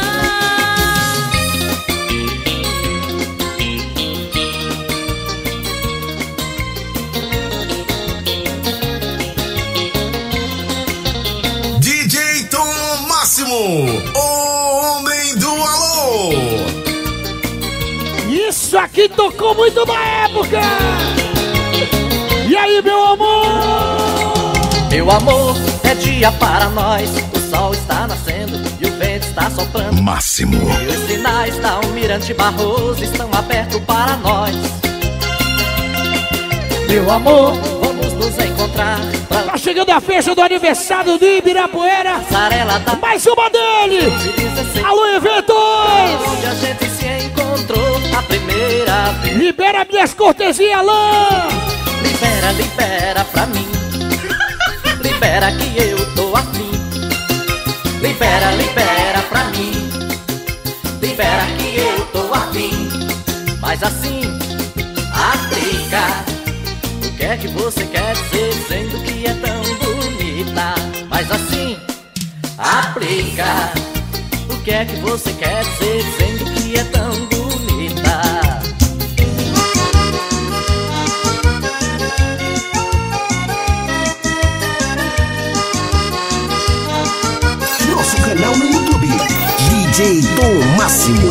D J Tom Máximo, o homem do alô. Isso aqui tocou muito na época. E aí, meu amor? Meu amor, é dia para nós. O sol está nascendo e o vento está soprando. Máximo. E os sinais da Almirante Barroso estão abertos para nós. Meu amor, vamos nos encontrar. Tá chegando a festa do aniversário do Ibirapuera. Da... Mais uma dele. Alô, eventos. Onde a gente se encontrou a primeira vez. Libera minhas cortesias, Alain. Libera, libera pra mim. Libera que eu tô afim. Libera, libera pra mim. Libera que eu tô afim. Mas assim, aplica. O que é que você quer dizer dizendo que é tão bonita? Mas assim, aplica. O que é que você quer dizer dizendo que é tão bonita? Nosso canal no YouTube, D J Tom Máximo.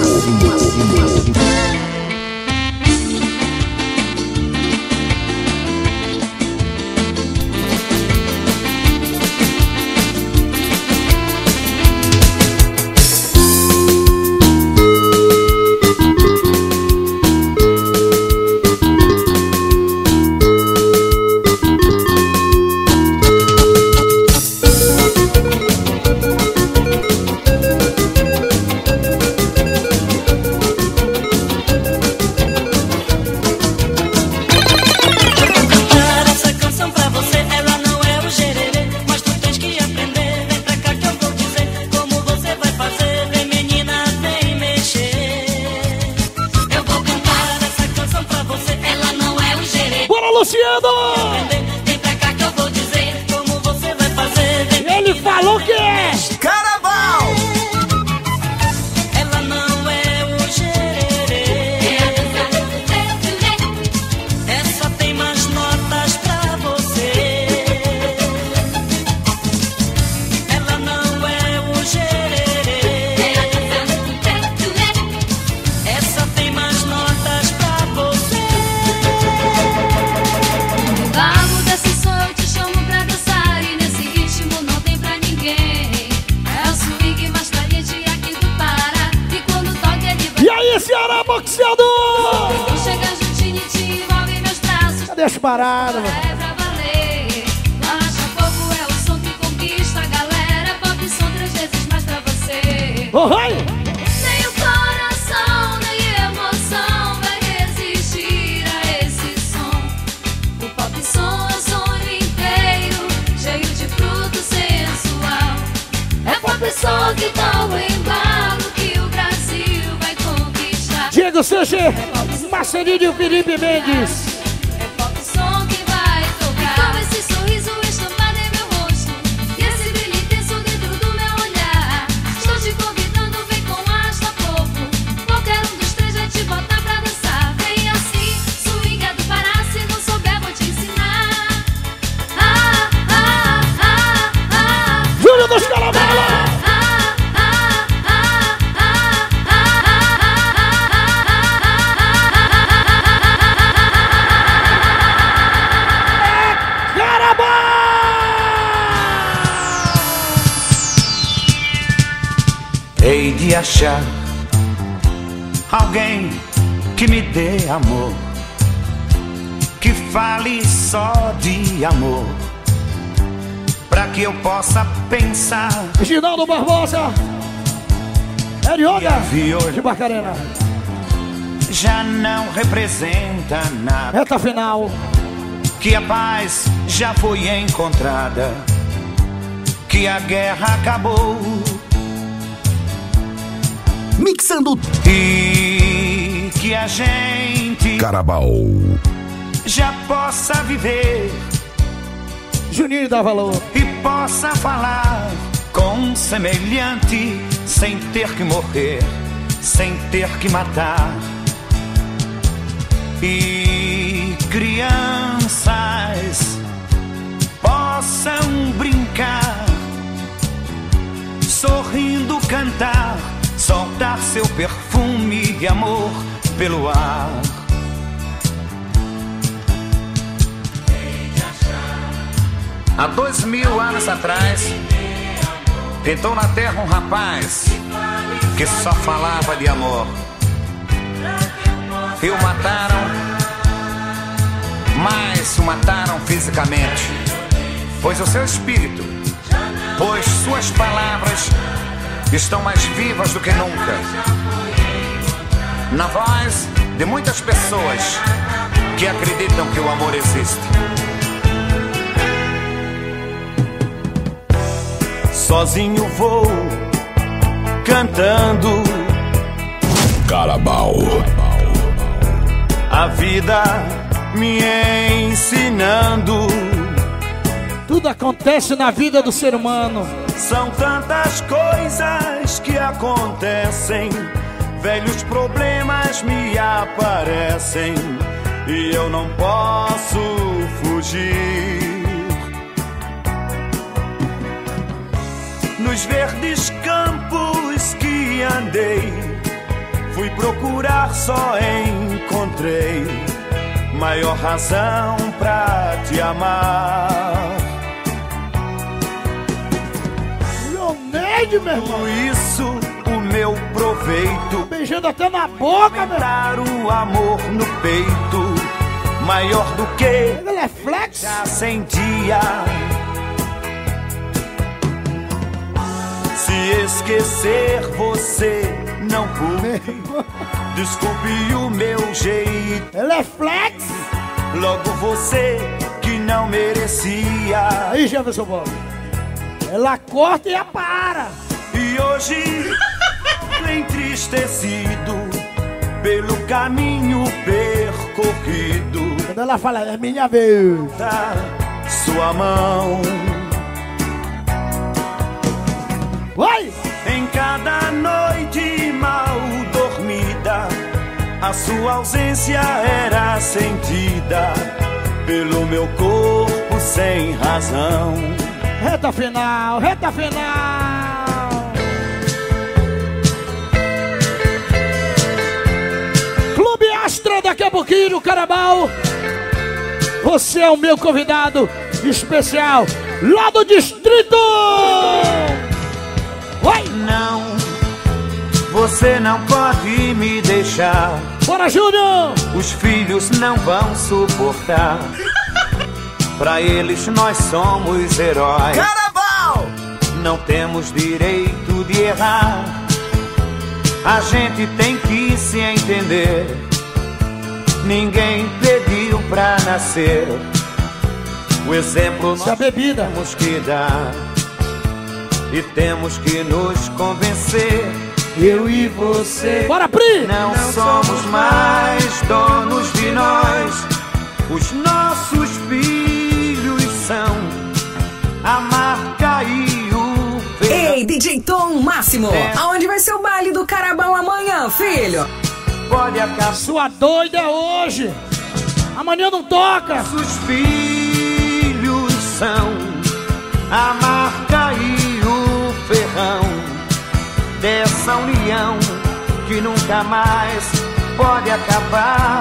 Deixa parado, mano. É pra valer. Relaxa pouco, é o som que conquista a galera. Pop som três vezes mais pra você. Oh, vai! Nem o coração, nem a emoção vai resistir a esse som. O pop som é o sonho inteiro, cheio de fruto sensual. É pop som que dá o embalo que o Brasil vai conquistar. Diego Sanches, Marcelinho e o Felipe Mendes. Som que vai tocar. Com esse sorriso estampado em meu rosto e esse brilho intenso dentro do meu que achar alguém que me dê amor, que fale só de amor, pra que eu possa pensar. Ginaldo Barbosa, Erioga de Barcarena. Já não representa nada. Reta final. Que a paz já foi encontrada, que a guerra acabou. Mixando. E que a gente Carabao já possa viver. Juninho dá valor. E possa falar com um semelhante, sem ter que morrer, sem ter que matar. E crianças possam brincar, sorrindo cantar, soltar seu perfume de amor pelo ar. Há dois mil anos atrás, pintou na terra um rapaz que só falava de amor. E o mataram, mas o mataram fisicamente, pois o seu espírito, pois suas palavras estão mais vivas do que nunca, na voz de muitas pessoas que acreditam que o amor existe. Sozinho vou cantando Carabao, a vida me ensinando. Tudo acontece na vida do ser humano. São tantas coisas que acontecem, velhos problemas me aparecem e eu não posso fugir. Nos verdes campos que andei, fui procurar, só encontrei maior razão pra te amar. Leonardo, meu irmão. Por isso o meu proveito, beijando até na boca, meu. Dar o amor no peito, maior do que ele é flex. Já sentia. Se esquecer você não pude, desculpe o meu jeito. Ele é flex. Logo você que não merecia. Aí, Jefferson Bob, ela corta e apara. E hoje, entristecido pelo caminho percorrido, quando ela fala, é minha vez, tá sua mão. Vai! Em cada noite mal dormida, a sua ausência era sentida pelo meu corpo sem razão. Reta final, reta final. Clube Astra, daqui a pouquinho, Carabao. Você é o meu convidado especial lá do distrito. Vai! Não, você não pode me deixar. Bora, Júnior! Os filhos não vão suportar. Pra eles nós somos heróis. Carabao! Não temos direito de errar. A gente tem que se entender. Ninguém pediu pra nascer. O exemplo nós bebida. temos que dar. E temos que nos convencer, eu e você. Bora, Pri! Não, não somos mais donos de nós. Os nossos filhos são a marca e o ferro. Ei, D J Tom Máximo, é. Aonde vai ser o baile do Carabao amanhã, filho? Pode acabar. Sua doida é hoje. Amanhã não toca. Nossos filhos são a marca e ferrão dessa união que nunca mais pode acabar.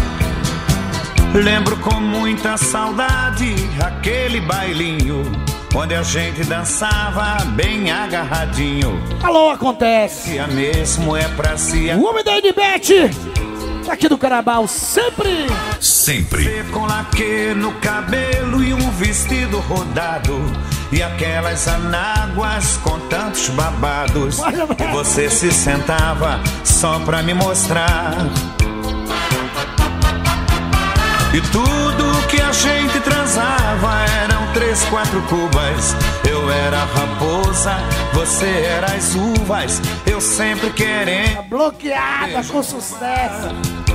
Lembro com muita saudade aquele bailinho onde a gente dançava bem agarradinho. Alô, acontece. E mesmo é pra se... O homem da Edbete, aqui do Carabao, sempre. Sempre. Com laque no cabelo e um vestido rodado. E aquelas anáguas com tantos babados. E você se sentava só pra me mostrar. E tudo que a gente transava eram três, quatro cubas. Eu era a raposa, você era as uvas. Eu sempre querendo. Bloqueada com sucesso.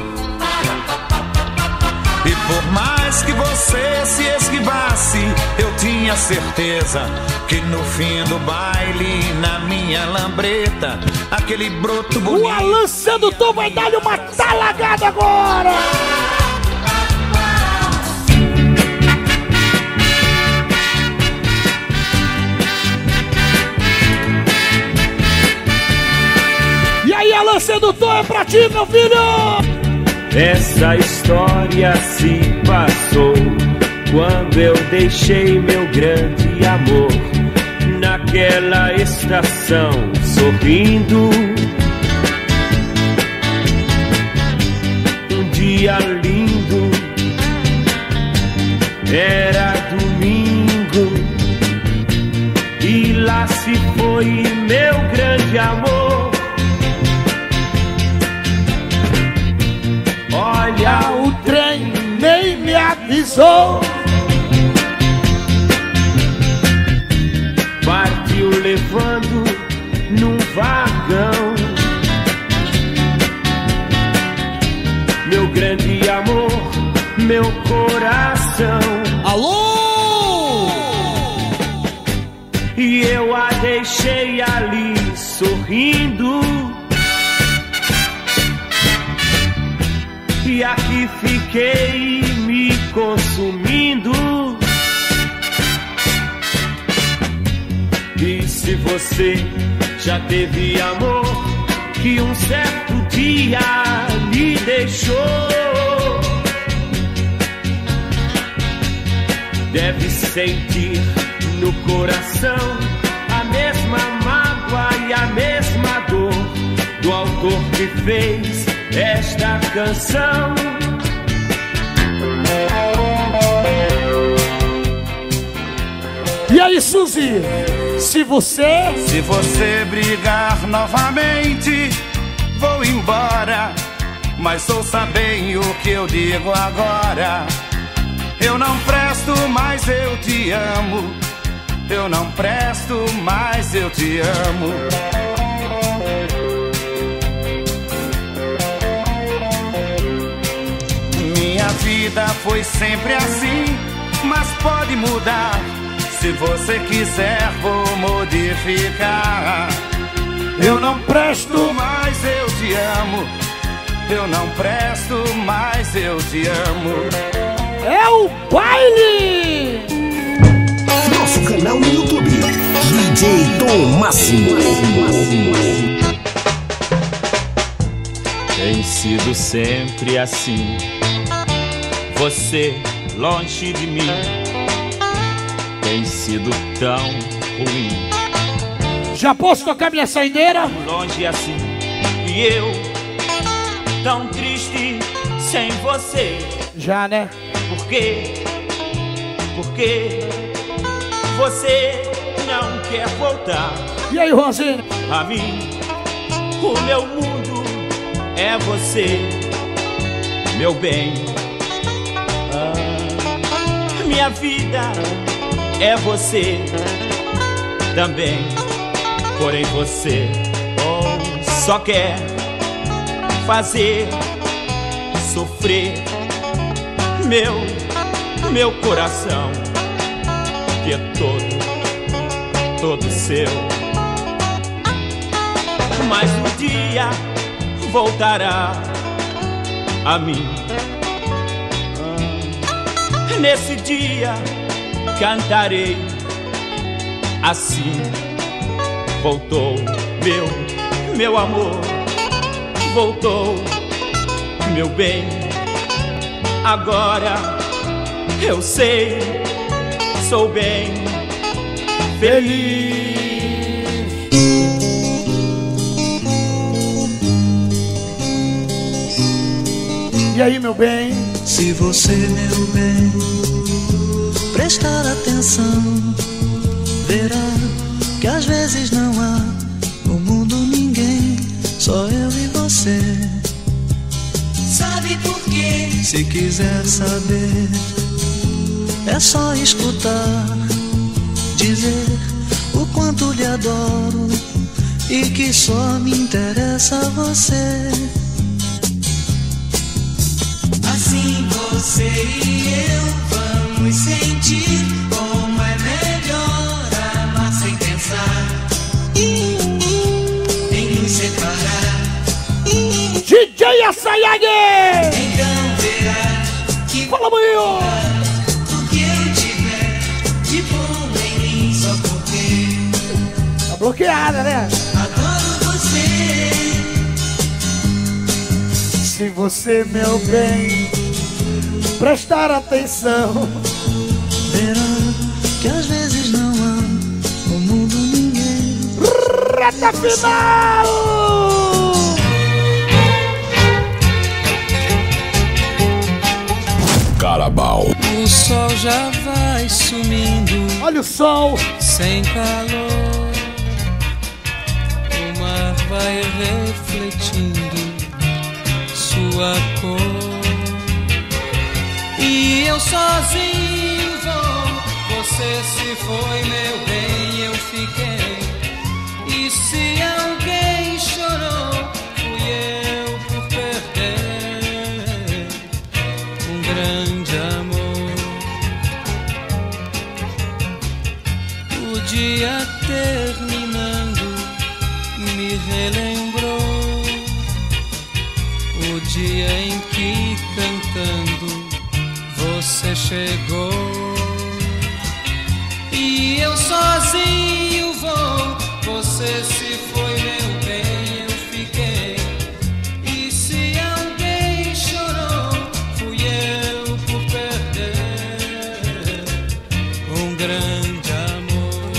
E por mais que você se esquivasse, eu tinha certeza que no fim do baile, na minha lambreta, aquele broto bonito. O Alan Sedutor vai dar-lhe uma talagada agora. E aí, Alan Sedutor, é pra ti, meu filho! Essa história se passou quando eu deixei meu grande amor naquela estação sorrindo. Um dia lindo, era domingo, e lá se foi meu grande amor. Olha, o trem nem me avisou. Partiu levando num vagão meu grande amor, meu coração. Alô! E eu a deixei ali sorrindo. E aqui fiquei me consumindo. E se você já teve amor que um certo dia lhe deixou, deve sentir no coração a mesma mágoa e a mesma dor do autor que fez esta canção. E aí, Suzy, se você... Se você brigar novamente, vou embora. Mas ouça bem o que eu digo agora. Eu não presto, mas eu te amo. Eu não presto, mas eu te amo. Minha vida foi sempre assim, mas pode mudar. Se você quiser, vou modificar. Eu não presto, mas eu te amo. Eu não presto, mas eu te amo. É o baile! Nosso canal no YouTube, D J Tom Máximo. Tem sido sempre assim, você longe de mim. Tem sido tão ruim. Já posso tocar minha saideira? Longe assim, e eu tão triste sem você. Já, né? Por quê? Porque você não quer voltar. E aí, Rosinho? A mim, o meu mundo é você, meu bem. Ah, minha vida é você também. Porém você oh, só quer fazer sofrer meu, meu coração, que é todo, todo seu. Mas um dia voltará a mim. Ah, nesse dia cantarei assim. Voltou meu, meu amor, voltou meu bem. Agora eu sei, sou bem feliz. E aí, meu bem? Se você, meu bem, prestar atenção, verá que às vezes não há no mundo ninguém, só eu e você. Sabe por quê? Se quiser saber, é só escutar, dizer o quanto lhe adoro e que só me interessa você. Assim você e eu vamos sentir como é melhor amar sem pensar em nos separar. D J Assayag! Então verá que fala, Maninho! o que eu tiver de bom em mim só porque tá bloqueada, né? adoro você. Se você, meu bem, prestar atenção, verá que às vezes não há no mundo ninguém. Reta final! Carabao. O sol já vai sumindo. Olha o sol. Sem calor. O mar vai refletindo sua cor. E eu sozinho vou. Você se foi, meu bem, eu fiquei. E se alguém chorou, fui eu por perder um grande amor. O dia terminando me relembrou o dia em que cantando você chegou. E eu sozinho vou. Você se foi, meu bem, eu fiquei. E se alguém chorou, fui eu por perder um grande amor.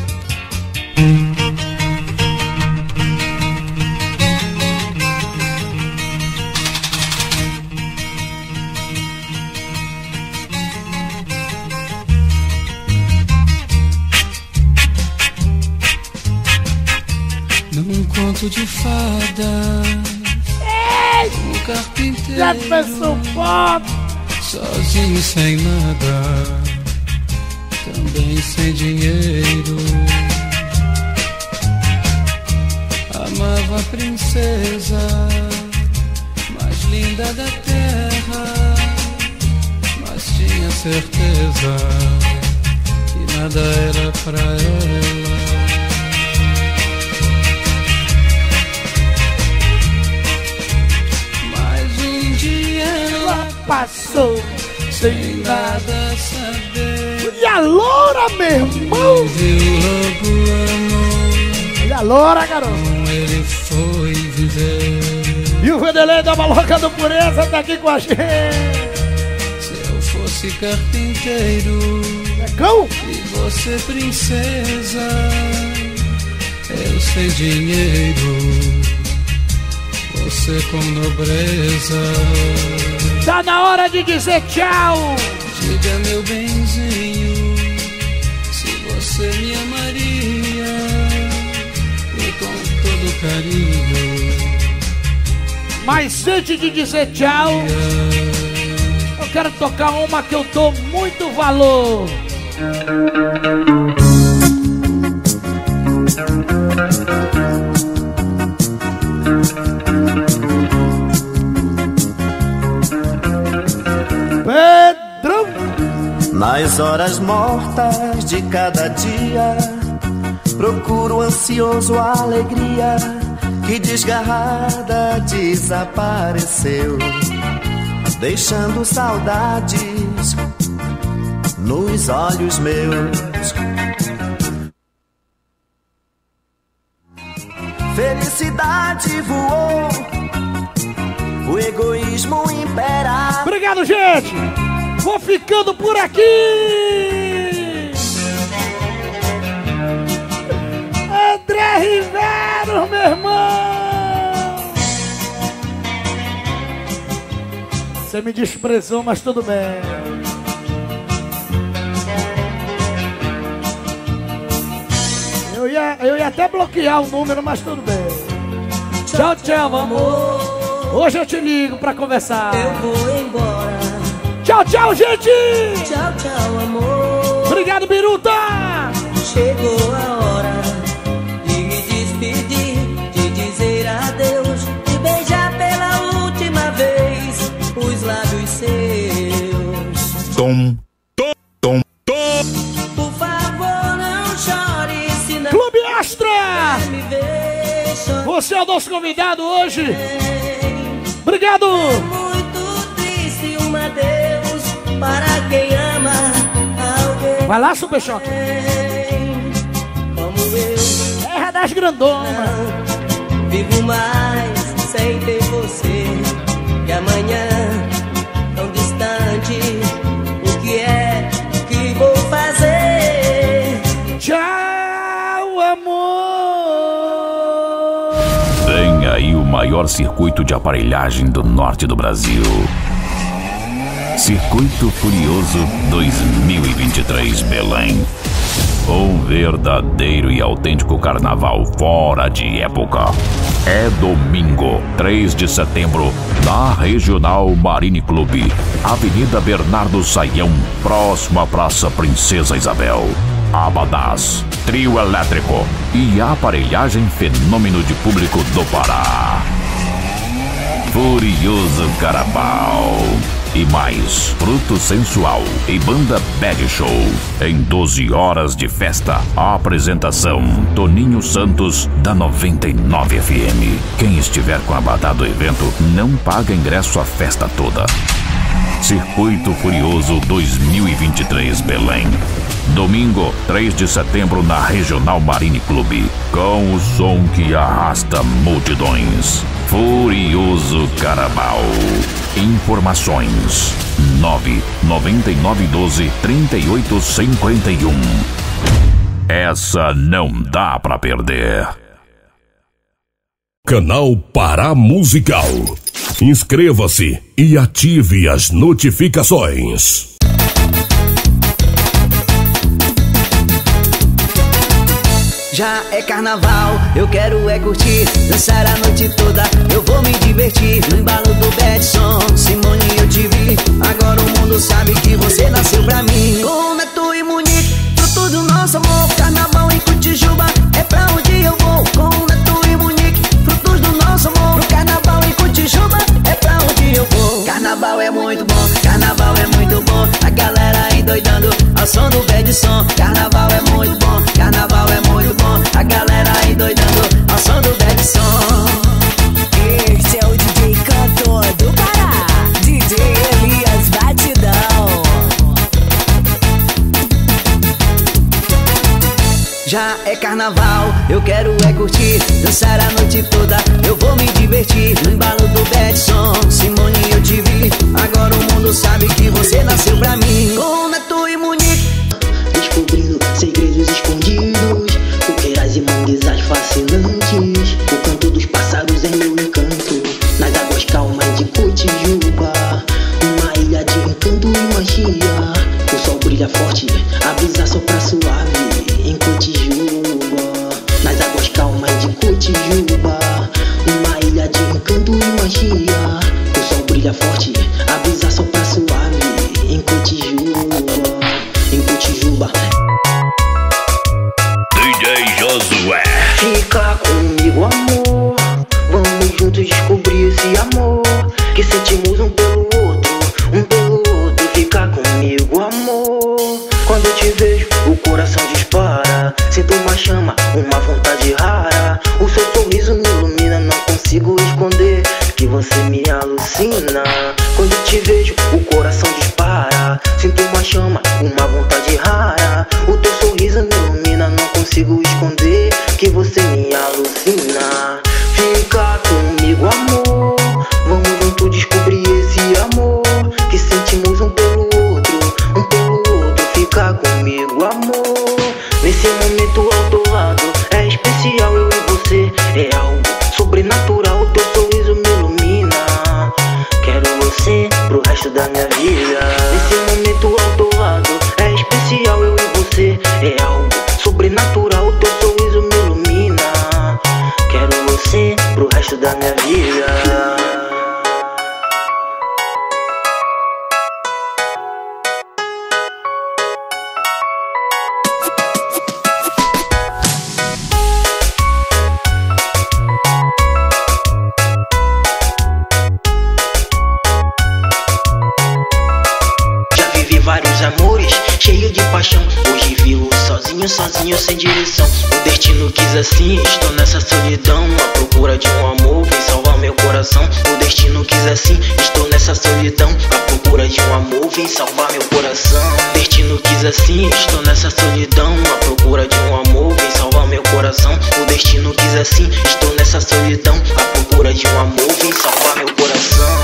Num conto de fadas, o carpinteiro já pensou foto, sozinho sem nada, também sem dinheiro, amava a princesa mais linda da terra, mas tinha certeza que nada era pra ela. Passou sem nada saber. E a loura, meu irmão? E a loura, garoto? Ele foi viver. E o Vanderlei da Maloca do Pureza tá aqui com a gente. Se eu fosse carpinteiro, Lecão? E você princesa, eu sem dinheiro, você com nobreza. Tá na hora de dizer tchau. Diga, meu benzinho, se você me amaria, e com todo carinho. Mas antes de dizer tchau, eu quero tocar uma que eu dou muito valor. Pedro! Nas horas mortas de cada dia, procuro ansioso a alegria que desgarrada desapareceu, deixando saudades nos olhos meus. Felicidade voou, o egoísmo impera. Obrigado, gente! Vou ficando por aqui! Rivero, meu irmão! Você me desprezou, mas tudo bem. Eu ia, eu ia até bloquear o número, mas tudo bem. Tchau, tchau, amor. Hoje eu te ligo pra conversar. Eu vou embora. Tchau, tchau, gente! Tchau, tchau, amor. Obrigado, Biruta! Chegou a hora de me despedir, de dizer adeus, de beijar pela última vez os lábios seus. Tom, tom, tom, tom. Por favor, não chore, senão Clube Astra! me ver chorar. Você é o nosso convidado hoje. Obrigado! É muito triste um adeus para quem ama alguém. Vai lá, Super Choque. Como eu, Terra das Grandonas. vivo mais sem ter você. E amanhã, tão distante, o que é que vou fazer? Tchau, amor! Vem aí o maior circuito de aparelhagem do norte do Brasil. Circuito Furioso dois mil e vinte e três Belém. Um verdadeiro e autêntico carnaval fora de época. É domingo, três de setembro, na Regional Marine Clube, Avenida Bernardo Saião, próximo à Praça Princesa Isabel. Abadás, trio elétrico e aparelhagem fenômeno de público do Pará. Furioso Carabao. E mais, Fruto Sensual e Banda Bad Show. Em doze horas de festa, a apresentação Toninho Santos, da noventa e nove F M. Quem estiver com a abadá do evento, não paga ingresso a festa toda. Circuito Furioso dois mil e vinte e três Belém. Domingo, três de setembro, na Regional Marine Clube. Com o som que arrasta multidões. Furioso Carabao. Informações nove nove nove um dois, três oito cinco um. Essa não dá pra perder. Canal Pará Musical. Inscreva-se e ative as notificações. Já é carnaval, eu quero é curtir, dançar a noite toda, eu vou me divertir. No embalo do Betson, Simone eu te vi, agora o mundo sabe que você nasceu pra mim. Com Neto e Munique, fruto do nosso amor, carnaval em Cotijuba, é pra onde eu vou. Com Neto e Munique, frutos do nosso amor, no carnaval em Cotijuba, é pra onde eu vou. Carnaval é muito bom, carnaval é muito bom, a galera endoidando ao som do Betson. Carnaval é muito bom, carnaval é muito bom, a galera aí doidando ao som do Betson. Este é o D J cantor do Pará, D J Elias Batidão. Já é carnaval, eu quero é curtir, dançar a noite toda, eu vou me divertir. No embalo do Betson, Simone eu te vi, agora o mundo sabe que você nasceu pra mim. Com Neto e Munique, descobrindo segredos escondidos, coqueiras e manguezais fascinantes. O canto dos pássaros é meu encanto, nas águas calmas de Cotijuba, uma ilha de encanto e magia. O sol brilha forte, a brisa sopra suave em Cotijuba, nas águas calmas de Cotijuba, uma ilha de encanto e magia. O sol brilha forte, a brisa sopra suave em Cotijuba, em Cotijuba. D J Josué. Fica comigo, amor, vamos juntos descobrir esse amor que sentimos um pelo outro, um pelo outro. Fica comigo, amor, quando eu te vejo o coração dispara, sinto uma chama, uma vontade rara. O seu sorriso me ilumina, não consigo esconder que você me alucina. Quando eu te vejo o coração dispara, sinto uma chama, uma vontade rara. O teu sorriso me ilumina, não consigo esconder que você me alucina. Fica comigo, amor, vamos junto descobrir esse amor que sentimos um pelo outro, um pelo outro. Fica comigo, amor, nesse momento ao teu lado é especial, eu você pro resto da minha vida. Esse momento ao teu lado é especial, eu e você. É algo sobrenatural, teu sorriso me ilumina. Quero você pro resto da minha vida. Vários amores, cheio de paixão. Hoje vivo sozinho, sozinho, sem direção. O destino quis assim, estou nessa solidão. À procura de um amor, vem salvar meu coração. O destino quis assim, estou nessa solidão. À procura de um amor, vem salvar meu coração. O destino quis assim, estou nessa solidão. À procura de um amor, vem salvar meu coração. O destino quis assim, estou nessa solidão. À procura de um amor, vem salvar meu coração.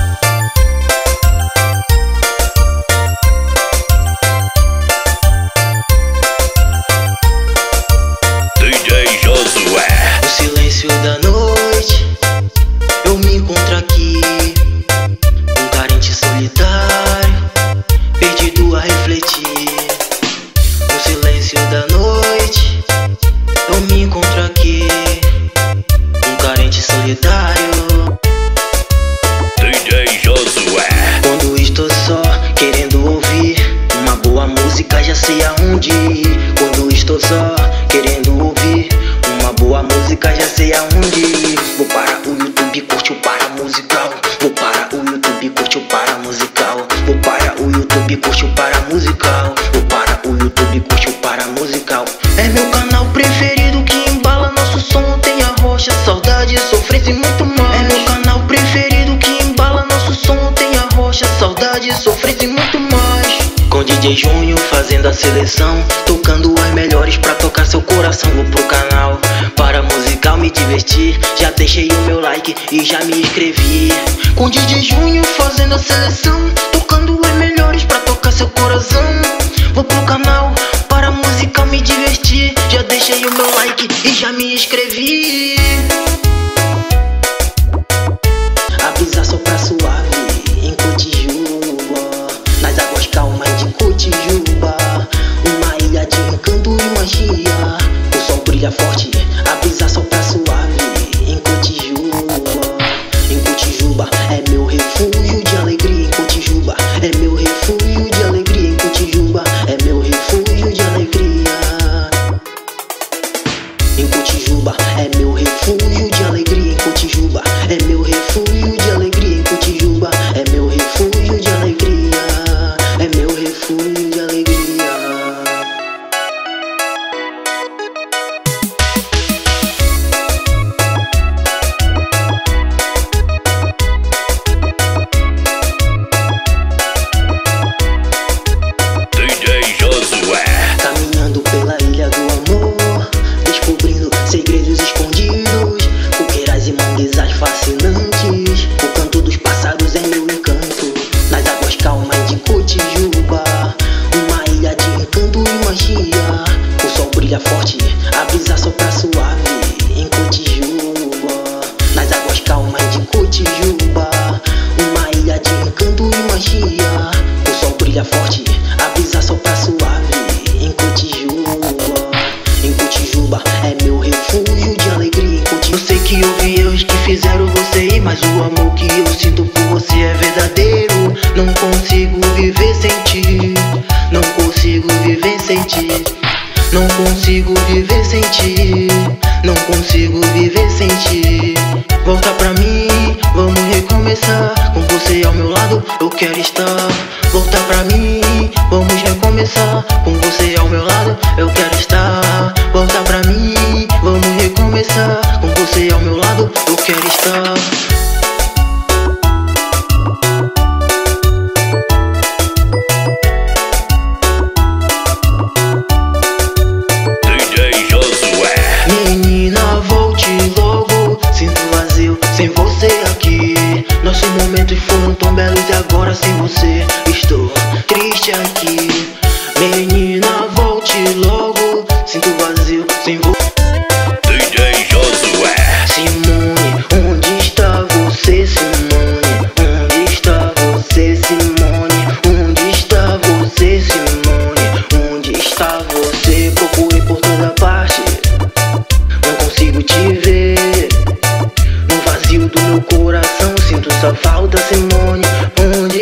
No silêncio da noite, eu me encontro aqui, um carente solitário, perdido a refletir. No silêncio da noite, eu me encontro aqui, um carente solitário. D J Josué. Quando estou só, querendo ouvir uma boa música, já sei aonde ir. Quando estou só, querendo ouvir uma boa música, já sei aonde ir. Vou para o YouTube, curte o para musical. Vou para o YouTube, curte o para musical. Vou para o YouTube, curte o para musical. Vou para o YouTube, curte o para musical. É meu canal preferido que embala nosso som. Tem a rocha, saudade, sofrência e muito mais. É meu canal preferido que embala nosso som. Tem a rocha, saudade, sofrência e muito mais. Com D J Júnior fazendo a seleção, tocando as melhores pra tocar seu coração. Vou pro canal para musical me divertir. Já deixei o meu like e já me inscrevi. Com D J Júnior fazendo a seleção, tocando as melhores pra tocar seu coração. Vou pro canal para musical me divertir. Já deixei o meu like e já me inscrevi. A brisa sopra suave em Cotijuba, nas águas calmas de Cotijuba, uma ilha de encanto e magia. O sol brilha forte, a brisa sopra suave em Cotijuba. Em Cotijuba é meu refúgio de alegria. Em Cotijuba é meu refúgio de alegria. Em Cotijuba é meu refúgio de alegria. Em Cotijuba é meu refúgio de alegria. Em Cotijuba é meu refúgio de alegria. Em Cotijuba é meu refúgio de alegria. É meu refúgio de alegria. D J Josué. Caminhando pela ilha do amor, descobrindo segredos escondidos, coqueiras e manguezais fascinantes. O canto dos pássaros é meu encanto, nas águas calmas de Cotijuba, uma ilha de encanto e magia. O sol brilha forte, a brisa sopra suave em Cotijuba, nas águas calmas de Cotijuba, uma ilha de encanto e magia. O sol brilha forte, a brisa sopra suave em Cotijuba. Em Cotijuba é meu refúgio de alegria. Em Cotijuba, eu sei que houve erros que fizeram você ir, mas o amor que eu sinto por você é verdadeiro. Não consigo viver sem ti, não consigo viver sem ti, não consigo viver sem ti, não consigo viver sem ti. Volta pra mim, vamos recomeçar. Com você ao meu lado, eu quero estar. Volta pra mim, vamos recomeçar. Com você ao meu lado, eu quero estar. Volta pra mim, vamos recomeçar. Com você ao meu lado, eu quero estar. Menina, volte logo, sinto vazio sem você aqui. Nossos momentos foram tão belos e agora sem você estou triste aqui. Menina, volte logo, sinto vazio sem você. D J Josué. Simone, onde está você, Simone? Onde está?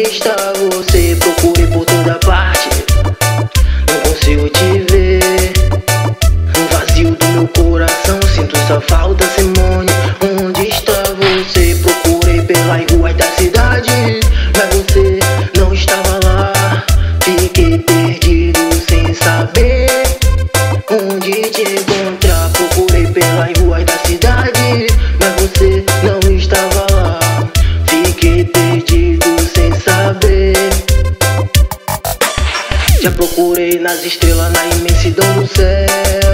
está você? Procurei por toda parte, não consigo te ver. No vazio do meu coração sinto sua falta, Simone. Onde está você? Procurei pelas ruas da cidade, mas você não estava lá. Fiquei perdido sem saber onde te encontrar. Procurei pelas ruas da cidade, mas você não estava lá. Fiquei perdido sem saber. Já procurei nas estrelas, na imensidão do céu.